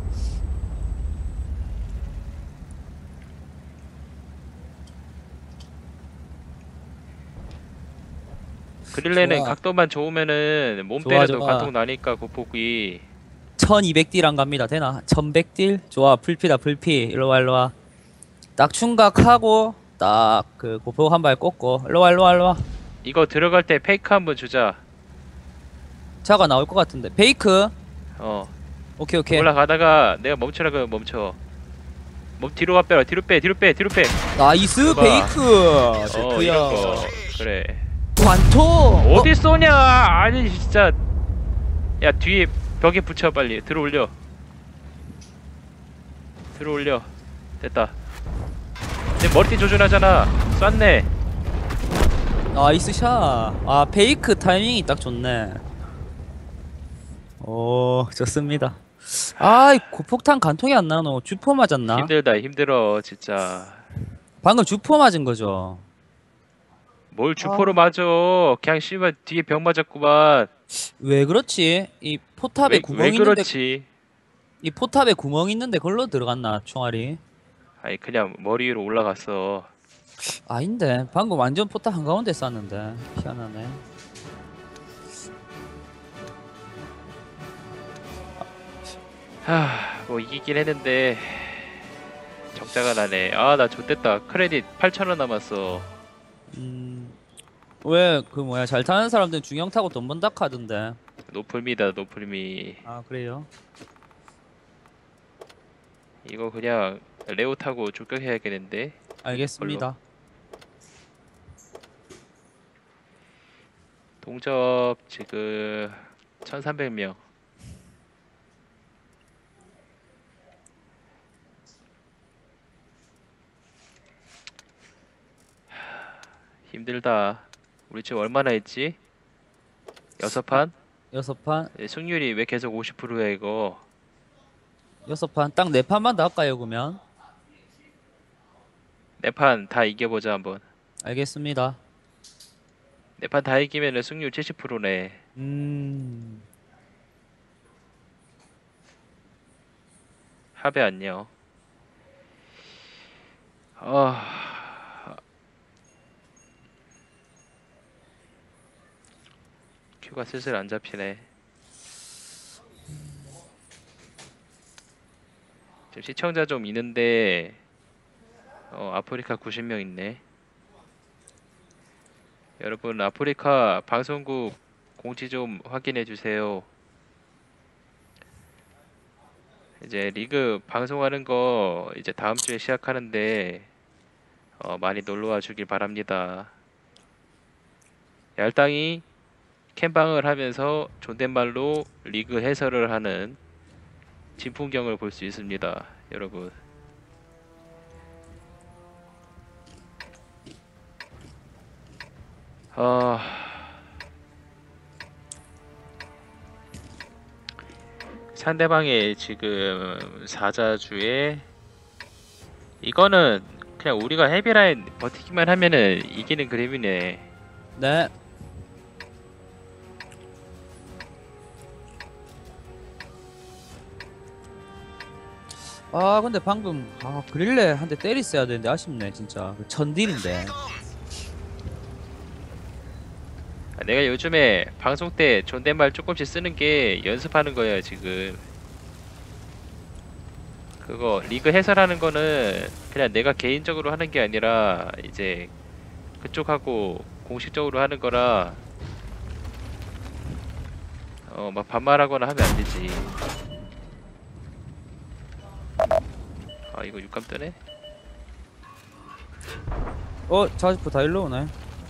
그릴레는 좋아. 각도만 좋으면은 몸 좋아, 때려도 좋아. 관통 나니까 고폭이. 천이백 딜 안 갑니다. 되나? 천백 딜? 좋아. 풀피다, 풀피. 일로와, 일로와. 딱 충각하고, 딱 그 고폭 한 발 꽂고. 일로와, 일로와, 일로와. 이거 들어갈 때 페이크 한번 주자. 차가 나올 것 같은데. 베이크? 어. 오케이, 오케이. 올라가다가 내가 멈추라 그러면 멈춰. 멈 뒤로 가 빼라. 뒤로 빼. 뒤로 빼. 뒤로 빼. 나이스, 봐봐. 베이크. 어, 좋구요. 이런 거. 그래. 관통! 어디 쏘냐? 아니 진짜. 야 뒤에 벽에 붙여 빨리. 들어올려. 들어올려. 됐다. 내 머리띠 조준하잖아. 쐈네. 나이스 샷. 아 페이크 타이밍이 딱 좋네. 오 좋습니다. 아이 고폭탄 간통이 안 나노. 주포 맞았나? 힘들다 힘들어 진짜. 방금 주포 맞은 거죠. 뭘 주포로 맞아. 그냥 씨발 뒤에 병 맞았구만. 왜 그렇지? 이 포탑에 왜, 구멍 왜 있는데 그렇지? 이 포탑에 구멍 있는데 걸로 들어갔나 총알이? 아니 그냥 머리 위로 올라갔어. 아닌데 방금 완전 포탑 한가운데 쐈는데 희한하네. 하, 뭐 이기긴 했는데 적자가 나네. 아 나 좆됐다. 크레딧 팔천 원 남았어. 음... 왜 그 뭐야 잘 타는 사람들은 중형 타고 돈 번다 카던데. 노플미다 노플미. 아 그래요? 이거 그냥 레오 타고 족격해야겠는데. 알겠습니다. 동접 지금 천삼백 명. 힘들다. 우리 지금 얼마나 했지? 여섯 판? 여섯 판 네, 승률이 왜 계속 오십 퍼센트야 이거? 여섯 판 딱 네 판만 더 할까요 그러면? 네 판 다 이겨보자 한번. 알겠습니다. 네 판 다 이기면은 승률 칠십 퍼센트네. 음... 합의 안녕. 아 큐가 슬슬 안 잡히네. 지금 시청자 좀 있는데 어 아프리카 구십 명 있네. 여러분 아프리카 방송국 공지 좀 확인해 주세요. 이제 리그 방송하는 거 이제 다음 주에 시작하는데 어 많이 놀러와 주길 바랍니다. 얄땅이 캠방을 하면서 존댓말로 리그 해설을 하는 진풍경을 볼 수 있습니다, 여러분. 아 상대방의 지금 사자주에 이거는 그냥 우리가 헤비라인 버티기만 하면은 이기는 그림이네. 네. 아 근데 방금 아 그릴레 한 대 때렸어야 되는데 아쉽네 진짜. 그 천딜인데. 아, 내가 요즘에 방송 때 존댓말 조금씩 쓰는 게 연습하는 거예요 지금. 그거 리그 해설하는 거는 그냥 내가 개인적으로 하는 게 아니라 이제 그쪽하고 공식적으로 하는 거라 어 막 반말하거나 하면 안 되지. 아 이거 육감 뜨네? 어 자주포 다 일로 오네.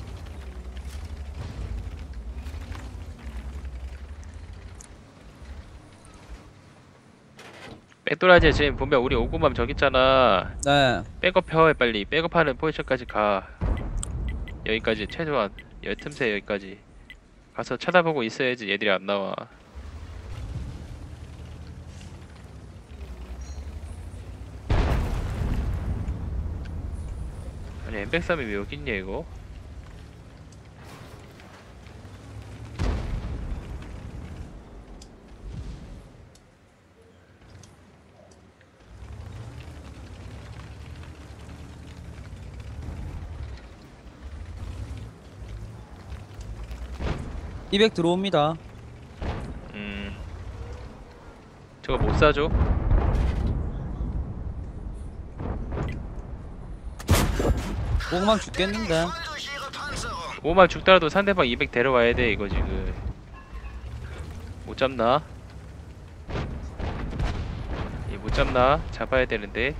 백도라지 지금 보면 우리 오구맘 저기 있잖아. 네. 백업해 빨리. 백업하는 포지션까지 가. 여기까지 최소한 여 틈새 여기까지 가서 쳐다보고 있어야지 얘들이 안 나와. 아니 엠백삼이 왜 여기 있냐 이거? 이백 들어옵니다. 음 저거 못 사줘? 오만 죽겠는데. 오만 죽더라도 상대방 이백 데려와야 돼 이거 지금. 못 잡나? 얘 못 잡나? 잡아야 되는데.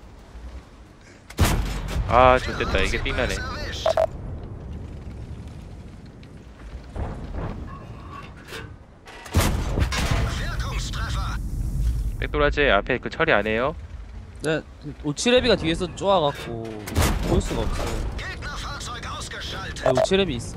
아 좋됐다 이게 삥나네. 백도라지 앞에 그 처리 안 해요? 네, 오칠레비가 뒤에서 쪼아갖고 볼 수가 없어요. Gegnerfahrzeug ausgeschaltet. 네, 오칠레비 있어.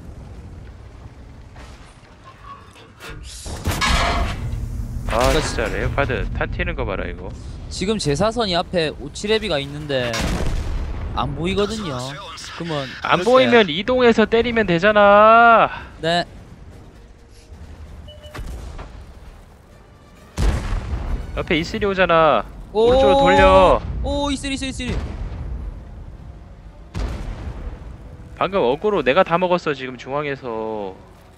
아 진짜 레오파드 탄 튀는 거 봐라 이거. 지금 제 사선이 앞에 오칠레비가 있는데 안 보이거든요. 그러면 안 이럴 때- 보이면 이동해서 때리면 되잖아. 네. 옆에 이슬이 오잖아. 오, 오른쪽으로 돌려. 오, 이슬 이슬 이슬. 방금 어그로 내가 다 먹었어 지금 중앙에서.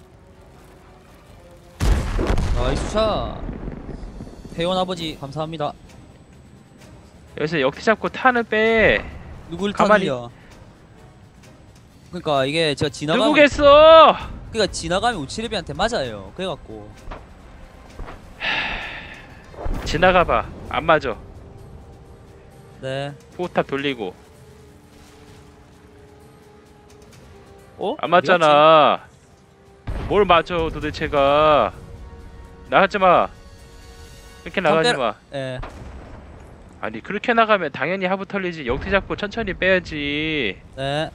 나이스 샷. 회원 아버지 감사합니다. 여기서 역티 잡고 타는 빼. 누굴 가만히- 타느냐? 그러니까 이게 제가 지나가면 누구겠어? 그러니까 지나가면 오칠레비한테 맞아요. 그래갖고 지나가봐. 안 맞아. 네. 포탑 돌리고. 어? 안 맞잖아. 뭘 맞아 도대체가. 나가지 마. 그렇게 나가지 담배를- 마. 예. 아니 그렇게 나가면 당연히 하부 털리지. 역티 잡고 천천히 빼야지. 네.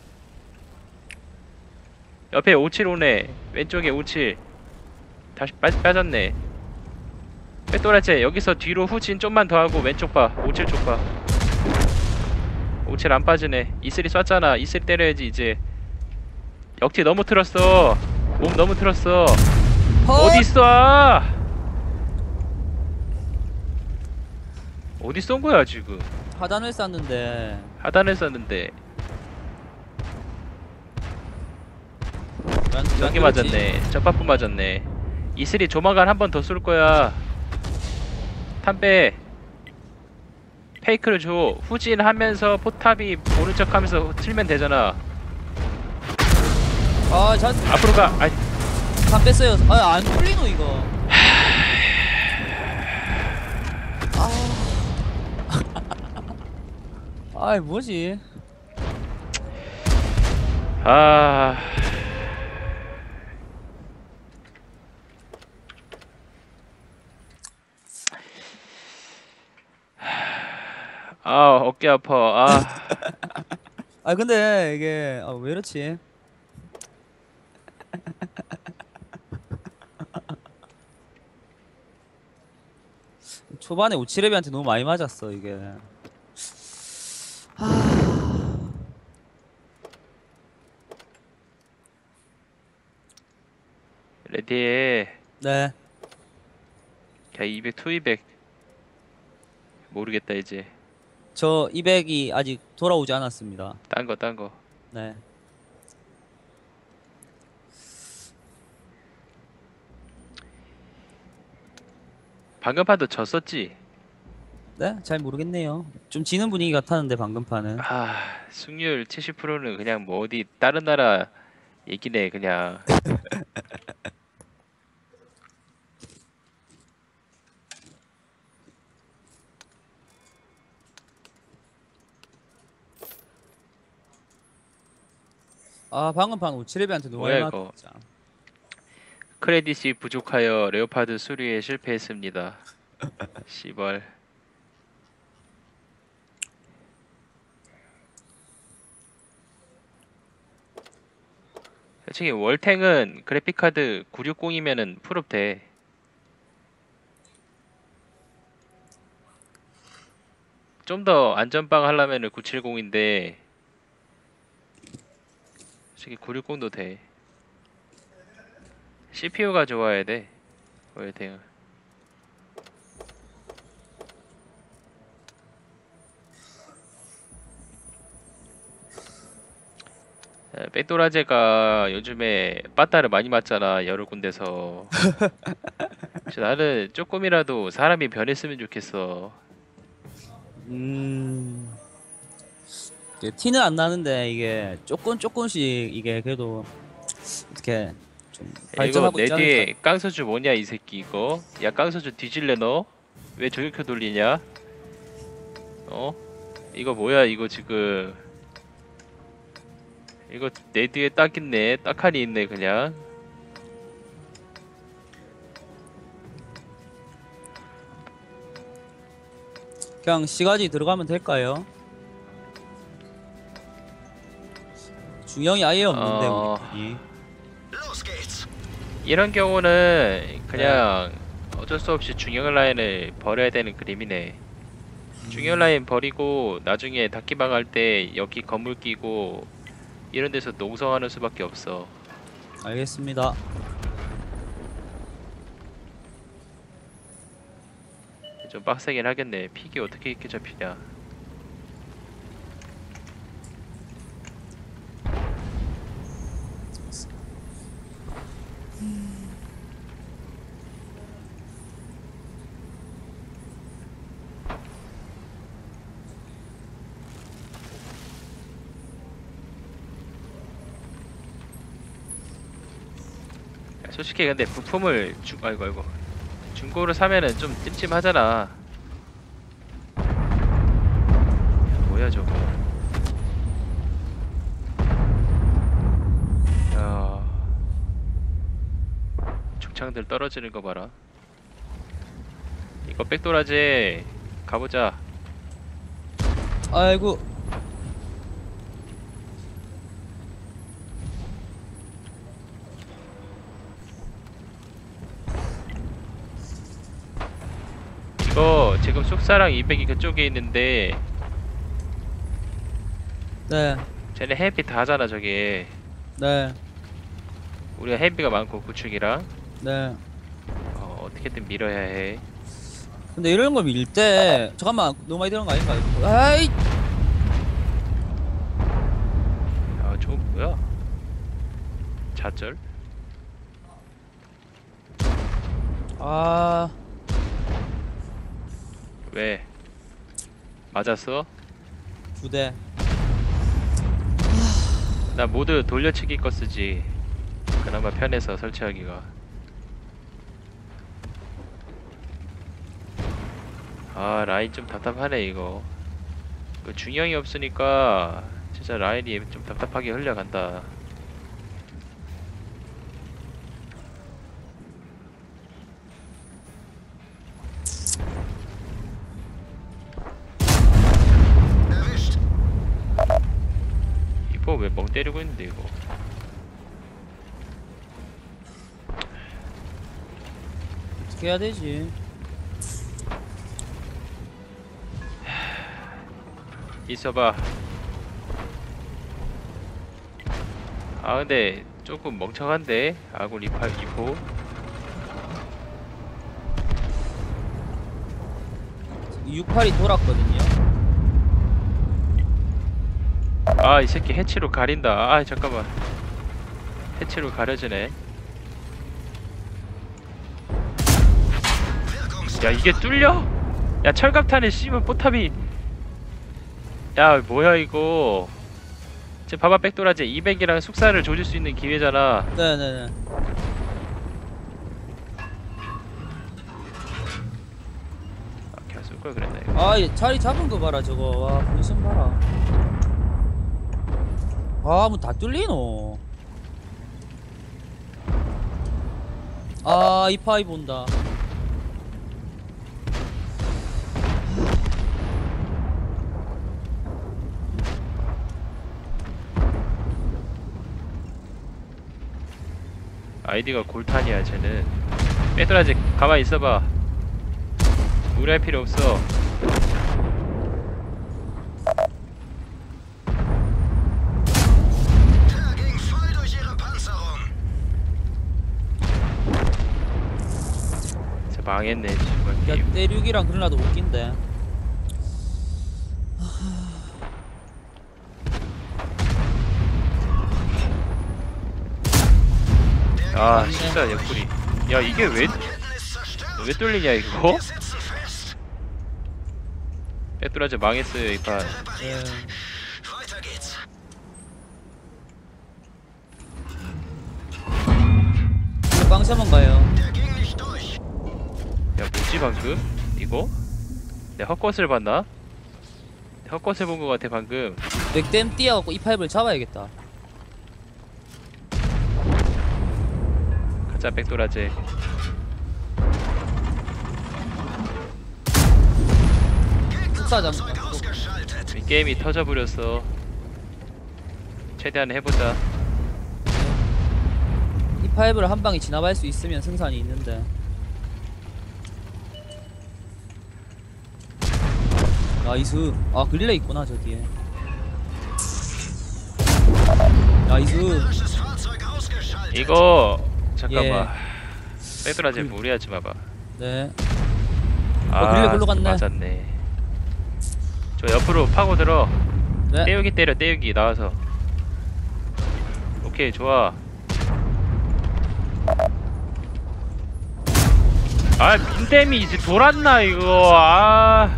옆에 오칠 오네. 왼쪽에 오칠. 다시 빠, 빠졌네. 빼또라째 여기서 뒤로 후진 좀만 더 하고 왼쪽 봐. 오칠 쪽 봐. 오칠 안 빠지네. 이슬이 쐈잖아. 이슬 때려야지 이제. 역티 너무 틀었어. 몸 너무 틀었어. 어디 쏴? 어디 쏜 거야 지금? 하단을 쌌는데 하단에 쐈는데 난- 난 여기 그렇지. 맞았네. 접합부 맞았네. 이슬이 조만간 한 번 더 쏠 거야. 탄빼. 페이크를 줘. 후진하면서 포탑이 보는 척하면서 틀면 되잖아. 아, 잘 앞으로 가. 아니 다 뺐어요. 아, 안 뚫리노 이거. 아. 아이, 뭐지? 아. 아 어깨 아파. 아 아, 근데 이게 아, 왜 이렇지? 초반에 오칠레비한테 너무 많이 맞았어 이게. 레디해. 네. 야 이백 투 이백 모르겠다 이제. 저 이백이 아직 돌아오지 않았습니다. 딴 거 딴 거. 네. 방금 판도 졌었지. 네? 잘 모르겠네요. 좀 지는 분위기 같았는데 방금 판은. 아 승률 칠십 퍼센트는 그냥 뭐 어디 다른 나라 얘기네 그냥. 아, 방금 판 오칠레비한테 너무 뭐야, 많이 이거. 맞았자. 크레딧이 부족하여 레오파드 수리에 실패했습니다. 씨발. 솔직히 월탱은 그래픽카드 구백육십이면은 풀업 돼. 좀 더 안전빵 하려면은 구백칠십인데 솔직히 구백육십도 돼. 씨피유가 좋아야 돼. 월탱은. 에, 백도라제가 요즘에 빠따를 많이 맞잖아 여러 군데서. 그래서 나는 조금이라도 사람이 변했으면 좋겠어. 음. 이게 티는 안 나는데 이게 조금 조금씩 이게 그래도 어떻게 좀 이거 발전하고 내 있지 뒤에 않을까? 깡소주 뭐냐 이 새끼 이거. 야 깡소주 뒤질래 너? 왜 저격표 돌리냐? 어? 이거 뭐야 이거 지금. 이거 내 뒤에 딱 있네. 딱하니 있네 그냥. 그냥 시가지 들어가면 될까요? 중형이 아예 없는데 어. 우리 팀이. Los geht's. 이런 경우는 그냥 어쩔 수 없이 중형 라인을 버려야 되는 그림이네. 중형 라인 버리고 나중에 닭기방 할 때 여기 건물 끼고 이런 데서 농성하는 수밖에 없어. 알겠습니다. 좀 빡세긴 하겠네. 픽이 어떻게 이렇게 잡히냐. 야, 솔직히 근데 부품을 중 아이고 아이고 중고로 사면은 좀 찜찜하잖아. 야, 뭐야 저거. 야, 중창들 떨어지는 거 봐라. 이거 백도라지 가보자. 아이고. 이거 지금 숙사랑 이백이 그쪽에 있는데 네. 쟤네 헤비 다 하잖아 저게. 네. 우리가 헤비가 많고 구축이랑 네. 어, 어떻게든 밀어야 해. 근데 이런 거 밀 때 잠깐만 너무 많이 들어간 거 아닌가요? 아이. 아 저거 뭐야? 좌절? 아. 왜? 맞았어? 두 대. 나 모두 돌려치기 거 쓰지. 그나마 편해서 설치하기가. 아 라인 좀 답답하네 이거. 이거 중형이 없으니까 진짜 라인이 좀 답답하게 흘려간다. Erwischt. 이거 왜 멍 때리고 있는데 이거. 어떻게 해야 되지? 있어봐. 아 근데 조금 멍청한데 아군 이파 이포. 육팔이 돌았거든요. 아 이 새끼 해치로 가린다. 아 잠깐만. 해치로 가려지네. 야 이게 뚫려? 야 철갑탄에 씹은 포탑이. 야 뭐야 이거. 지금 봐봐 백도라지 이백이랑 숙사를 조질 수 있는 기회잖아. 네네네. 아 그냥 쏠걸 그랬나 이거. 아, 얘 자리 잡은 거 봐라 저거. 와, 무슨 봐라. 아, 뭐 다 뚫리노. 아, 이파이 본다. 아이디가 골탄이야 쟤는. 백도라지 가만히 있어봐. 무리할 필요 없어. Der ging voll durch ihre Panzerung. 진짜 망했네 정말 야, 게임. 때륙이랑 그러나도 웃긴데. 아 진짜 옆구리. 야 이게 왜 Ketten ist zerstört. 왜 뚫리냐 이거? Wir sitzen fest. 백도라지 망했어요 이판. Repariert. 네. Weiter geht's. 이거 빵셔만 가요. Der ging nicht durch. 야 뭐지 방금? 이거? 내 헛것을 봤나? 내 헛것을 본 것 같아 방금. 맥댐 뛰어갖고 이 파이브를 잡아야겠다. 가짜 백도라지. Gegner 독사 잡. Ausgeschaltet. 이 게임이 터져버렸어. 최대한 해보자. 이 파이브를 한 방에 지나갈 수 있으면 승산이 있는데. 나이스. 아 그릴레 있구나 저 뒤에. 나이스. Gegnerisches Fahrzeug ausgeschaltet. 이거 잠깐만. 예. 빼돌아지 무리하지 마봐. 네. 아, 그릴레 글로 갔네. 맞았네. 저 옆으로 파고 들어. 네. 떼우기 때려, 떼우기 나와서. 오케이, 좋아. 아, 민댐이 이제 돌았나 이거. 아.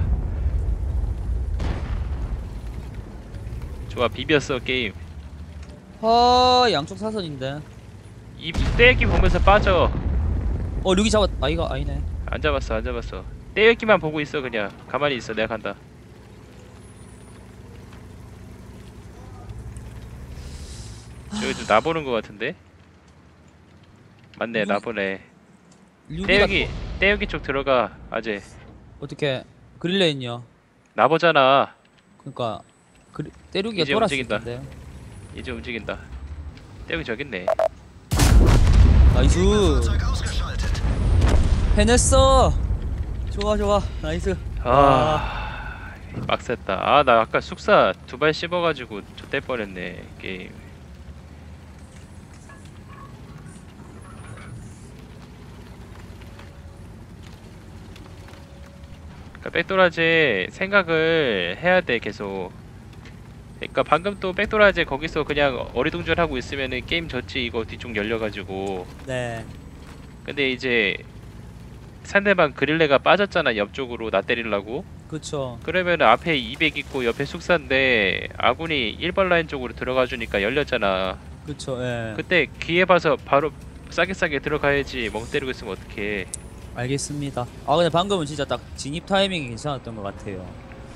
좋아, 비볐어 게임. 아 양쪽 사선인데. 이 떼우기 보면서 빠져. 어 류기 잡았. 아 이거 아니네. 안 잡았어, 안 잡았어. 떼우기만 보고 있어 그냥. 가만히 있어, 내가 간다. 저기 좀 나보는 것 같은데? 맞네, 누구? 나보네. 류기가 떼우기, 떼우기 쪽 들어가, 아재. 어떻게 그릴레 있냐? 나보잖아. 그러니까 그 때류기가 이제 돌았을 움직인다. 텐데. 이제 움직인다. 떼우기 저기 있네. 나이스. Fahrzeug ausgeschaltet. 해냈어. 좋아 좋아. 나이스. 아, 빡셌다. 아, 나 아까 숙사 두 발 씹어가지고 좆될 뻔했네, 게임. 그러니까 백도라지 생각을 해야 돼, 계속. 그러니까 방금 또 백도라지 거기서 그냥 어리둥절하고 있으면은 게임 졌지. 이거 뒤쪽 열려가지고. 네. 근데 이제 상대방 그릴레가 빠졌잖아, 옆쪽으로 나 때리려고. 그쵸. 그러면 앞에 이백 있고 옆에 숙사인데 아군이 일 번 라인 쪽으로 들어가 주니까 열렸잖아. 그쵸. 예. 그때 기회 봐서 바로 싸게 싸게 들어가야지. 멍 때리고 있으면 어떡해. 알겠습니다. 아 근데 방금은 진짜 딱 진입 타이밍이 괜찮았던 것 같아요.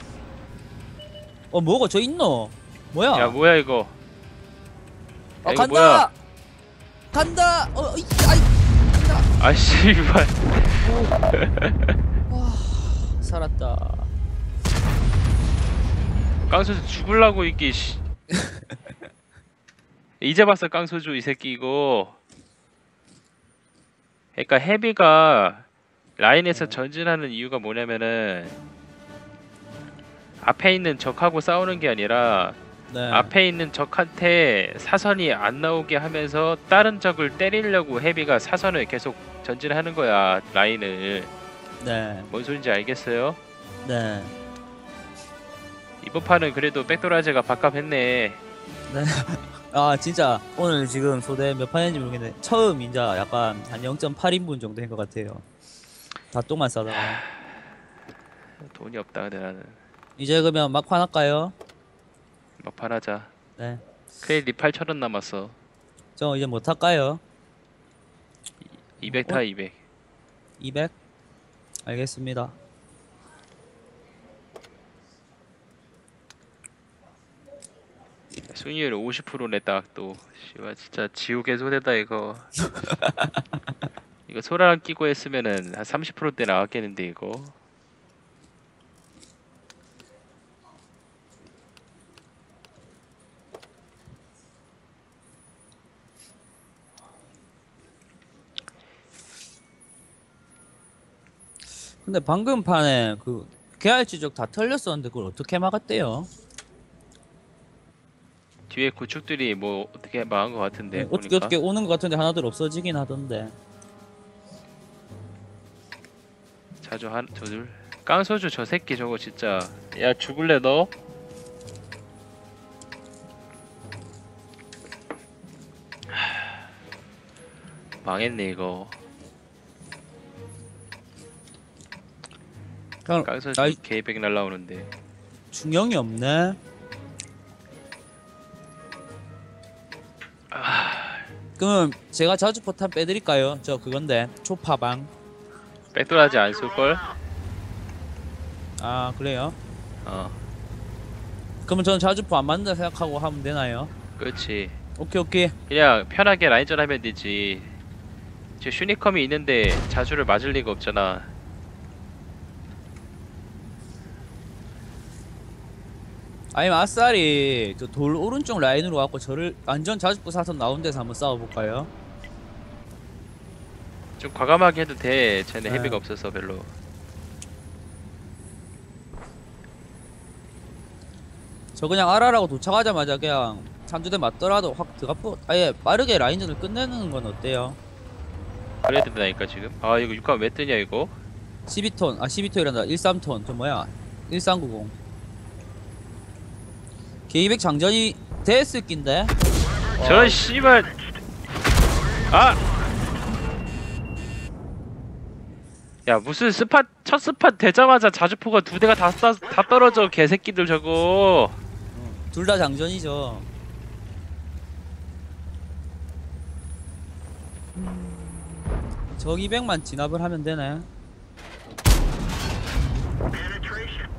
어 뭐가 저 있노? 뭐야? 야, 뭐야 이거. 아 야, 이거 간다. 뭐야? 간다. 어 이, 아이. 아 씨발. 와 살았다. 깡소주 죽을라고 이게 씨. 이제 봤어 깡소주 이 새끼 이거. 그러니까 헤비가 라인에서 네. 전진하는 이유가 뭐냐면은 앞에 있는 적하고 싸우는 게 아니라 네. 앞에 있는 적한테 사선이 안 나오게 하면서 다른 적을 때리려고 헤비가 사선을 계속 전진하는 거야, 라인을. 네. 뭔 소린지 알겠어요? 네. 이번 판은 그래도 백도라제가 밥값했네. 네. 아 진짜 오늘 지금 소대 몇 판인지 모르겠는데 처음 이제 약간 한 영 점 팔 인분 정도 된 것 같아요. 다 똥만 싸다가. 돈이 없다 근데 나는. 이제 그러면 막판 할까요? 막판 하자. 네. 크레딧 팔천 원 남았어. 저 이제 못 할까요? 이백 타 어? 이백. 이백? 알겠습니다. 순위율 오십 퍼센트네 딱 또. 씨발 진짜 지옥의 소대다 이거. 이거 소라랑 끼고 했으면은 한 삼십 퍼센트대 나왔겠는데 이거. 근데 방금 판에 그 계알 지적 다 털렸었는데 그걸 어떻게 막았대요? 뒤에 구축들이 뭐 어떻게 망한 것 같은데. 네, 어떻게 보니까. 어떻게 오는 것 같은데 하나둘 없어지긴 하던데. 자주 한 저들. 깡소주 저 새끼 저거 진짜. 야 죽을래 너? 하... 망했네 이거. 그냥 깡소주 나이- 개백 날라오는데. 중형이 없네. 그럼 제가 자주 포탄 빼드릴까요? 저 그건데 초파방. 백돌하지 안 쏠걸? 아 그래요? 어 그러면 저는 자주포 안 맞는다 생각하고 하면 되나요? 그렇지. 오케이 오케이. 그냥 편하게 라인전 하면 되지. 지금 슈니컴이 있는데 자주를 맞을 리가 없잖아. 아니면 아싸리 저 돌 오른쪽 라인으로 갖고 저를 완전 자주포 사선 나온 데서 한번 싸워볼까요? 좀 과감하게 해도 돼. 쟤네 네. 헤비가 없어서 별로. 저 그냥 아라라고 도착하자마자 그냥 한 두 대 맞더라도 확 들어가 아예 빠르게 라인전을 끝내는 건 어때요? 그래야 된다니까 지금. 아 이거 육감 왜 뜨냐 이거. 십이 톤 아 십이 톤이란다 십삼 톤 저 뭐야 일삼구공 케이백 장전이 됐을 낀데 저런 씨발. 아. 야 무슨 스팟 첫 스팟 되자마자 자주포가 두 대가 다, 싸, 다 떨어져 개새끼들 저거. 둘 다 장전이죠. 저 이백만 진압을 하면 되네. Penetration.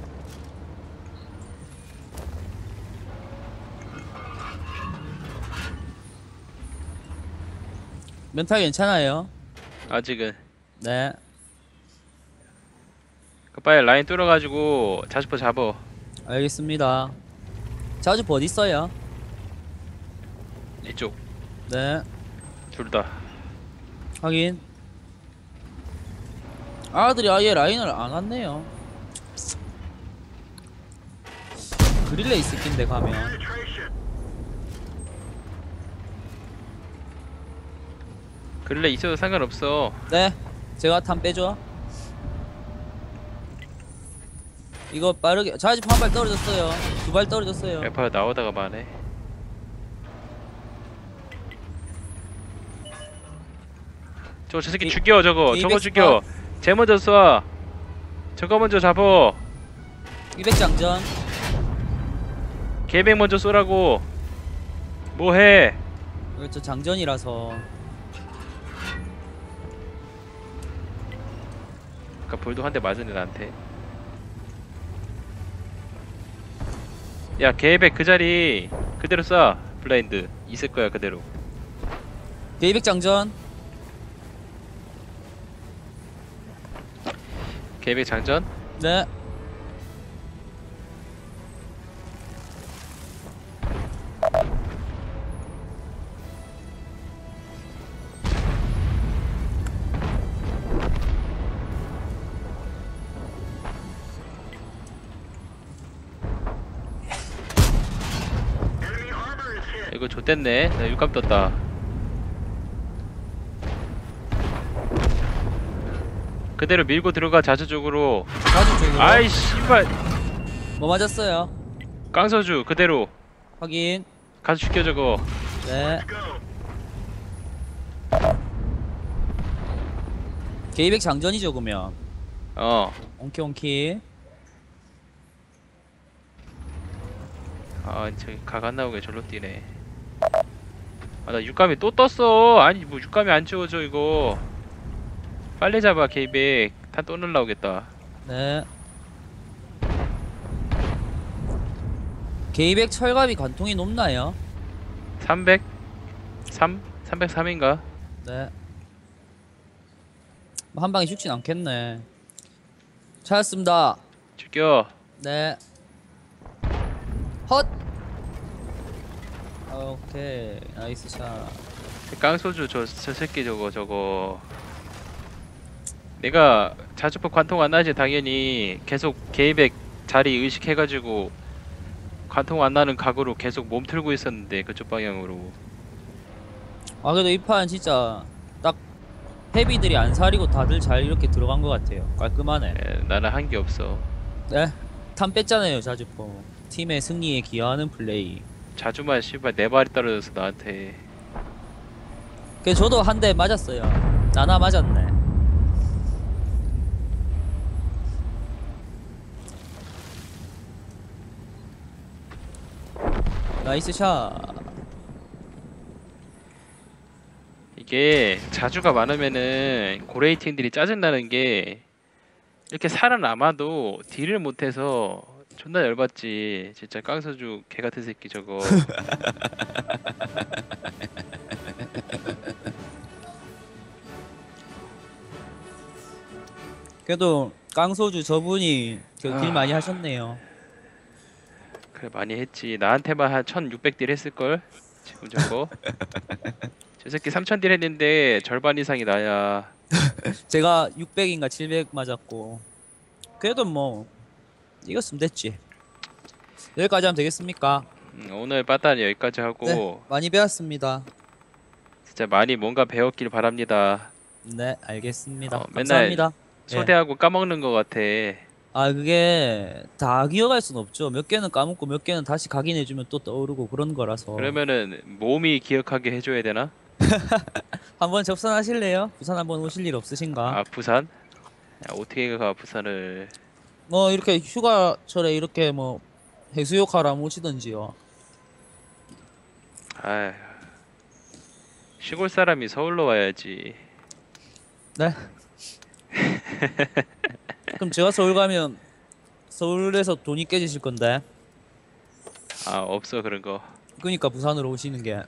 멘탈 괜찮아요? 아직은. 네. 그 빨리 라인 뚫어가지고 자주포 잡어. 알겠습니다. 자주포 어디 있어요? 이쪽 네. 둘 다. 확인. 아들이 아예 라인을 안 왔네요. 그릴레 있을 낀데 가면. Penetration. 그럴래 있어도 상관없어. 네. 제가 탐 빼줘. 이거 빠르게 자주포 한 발 떨어졌어요. 두 발 떨어졌어요. 래퍼 나오다가 마네. 저거 저 새끼 이- 죽여 저거 저거 이백 죽여. 쟤 먼저 쏴. 저거 먼저 잡어. 이백 장전. 개백 먼저 쏘라고. 뭐해? 이거 저 장전이라서. 아까 볼도 한 대 맞았네 나한테. 야 개백 그 자리 그대로 쏴. 블라인드 있을 거야 그대로. 이백 장전. 개백 장전. 네. Enemy armor is hit. 이거 좆됐네. 나 육감 떴다. 그대로 밀고 들어가 자주 쪽으로. 자주 쪽으로. 아이 씨발. 뭐 맞았어요? 깡소주 그대로 확인. 가서 죽여 저거. 네. Go. 게이백 장전이죠 그러면. 어. 옹키 옹키. 아 저기 각 안 나오게 절로 뛰네. 아 나 육감이 또 떴어. 아니 뭐 육감이 안 지워져 이거. 빨리 잡아 케이백. 탄 또 날라오겠다. 네. 게이백 철갑이 관통이 높나요? 삼백? 삼? 삼백삼인가? 네. 뭐한 방에 죽진 않겠네. 찾았습니다. 죽여. 네. 헛. 오케이. 나이스 샷. 깡소주 저, 저 새끼 저거 저거 내가 자주포 관통 안 나지 당연히 계속 게이백 자리 의식해가지고 관통 안 나는 각오로 계속 몸 틀고 있었는데 그쪽 방향으로. 아 그래도 이 판 진짜 딱 헤비들이 안 사리고 다들 잘 이렇게 들어간 것 같아요. 깔끔하네. 에, 나는 한 게 없어. 네. 탐 뺐잖아요 자주포. 팀의 승리에 기여하는 플레이. 자주만 씨발 네 발이 떨어져서 나한테. 그 저도 한 대 맞았어요. 나나 맞았네. 나이스 샷. 이게 자주가 많으면은 고레이팅들이 짜증나는 게 이렇게 살아남아도 딜을 못해서 존나 열받지. 진짜 깡소주 개같은 새끼 저거. 그래도 깡소주 저분이 저 딜 아. 많이 하셨네요. 그래 많이 했지. 나한테만 한 천육백 딜 했을걸 지금 저거. 저 새끼 삼천 딜 했는데 절반 이상이 나야. 제가 육백인가 칠백 맞았고 그래도 뭐 이겼으면 됐지. 여기까지 하면 되겠습니까? 음, 오늘 빠따는 여기까지 네, 하고 많이 배웠습니다. 진짜 많이 뭔가 배웠길 바랍니다. 네, 알겠습니다. 어, 맨날 감사합니다. 예. 소대하고 까먹는 것 같아. 아, 그게 다 기억할 순 없죠. 몇 개는 까먹고 몇 개는 다시 각인해주면 또 떠오르고 그런 거라서. 그러면은 몸이 기억하게 해줘야 되나? 한번 접선하실래요? 부산 한번 오실 일 없으신가? 아 부산? 야, 어떻게 가 부산을? 뭐 이렇게 휴가철에 이렇게 뭐 해수욕하러 한번 오시던지요. 아 시골 사람이 서울로 와야지. 네? 그럼 제가 서울 가면 서울에서 돈이 깨지실 건데. 아 없어 그런 거. 그러니까 부산으로 오시는 게.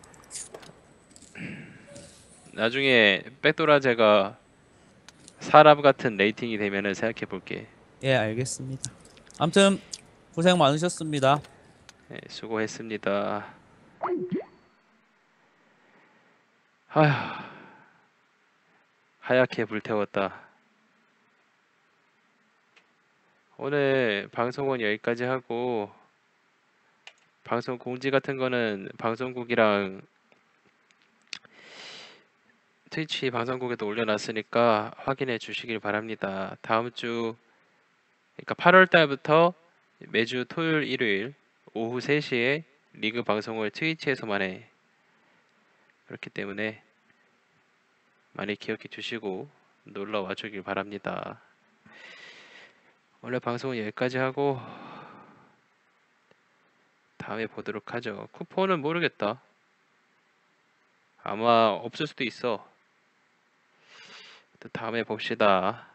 나중에 백도라제가 사람 같은 레이팅이 되면은 생각해 볼게. 예, 알겠습니다. 아무튼 고생 많으셨습니다. 네, 수고했습니다. 아휴 하얗게 불태웠다. 오늘 방송은 여기까지 하고 방송 공지 같은 거는 방송국이랑 트위치 방송국에도 올려놨으니까 확인해 주시길 바랍니다. 다음 주 그러니까 팔월 달부터 매주 토요일 일요일 오후 세 시에 리그 방송을 트위치에서만 해. 그렇기 때문에 많이 기억해 주시고 놀러 와 주길 바랍니다. 오늘 방송은 여기까지 하고 다음에 보도록 하죠. 쿠폰은 모르겠다. 아마 없을 수도 있어. 다음에 봅시다.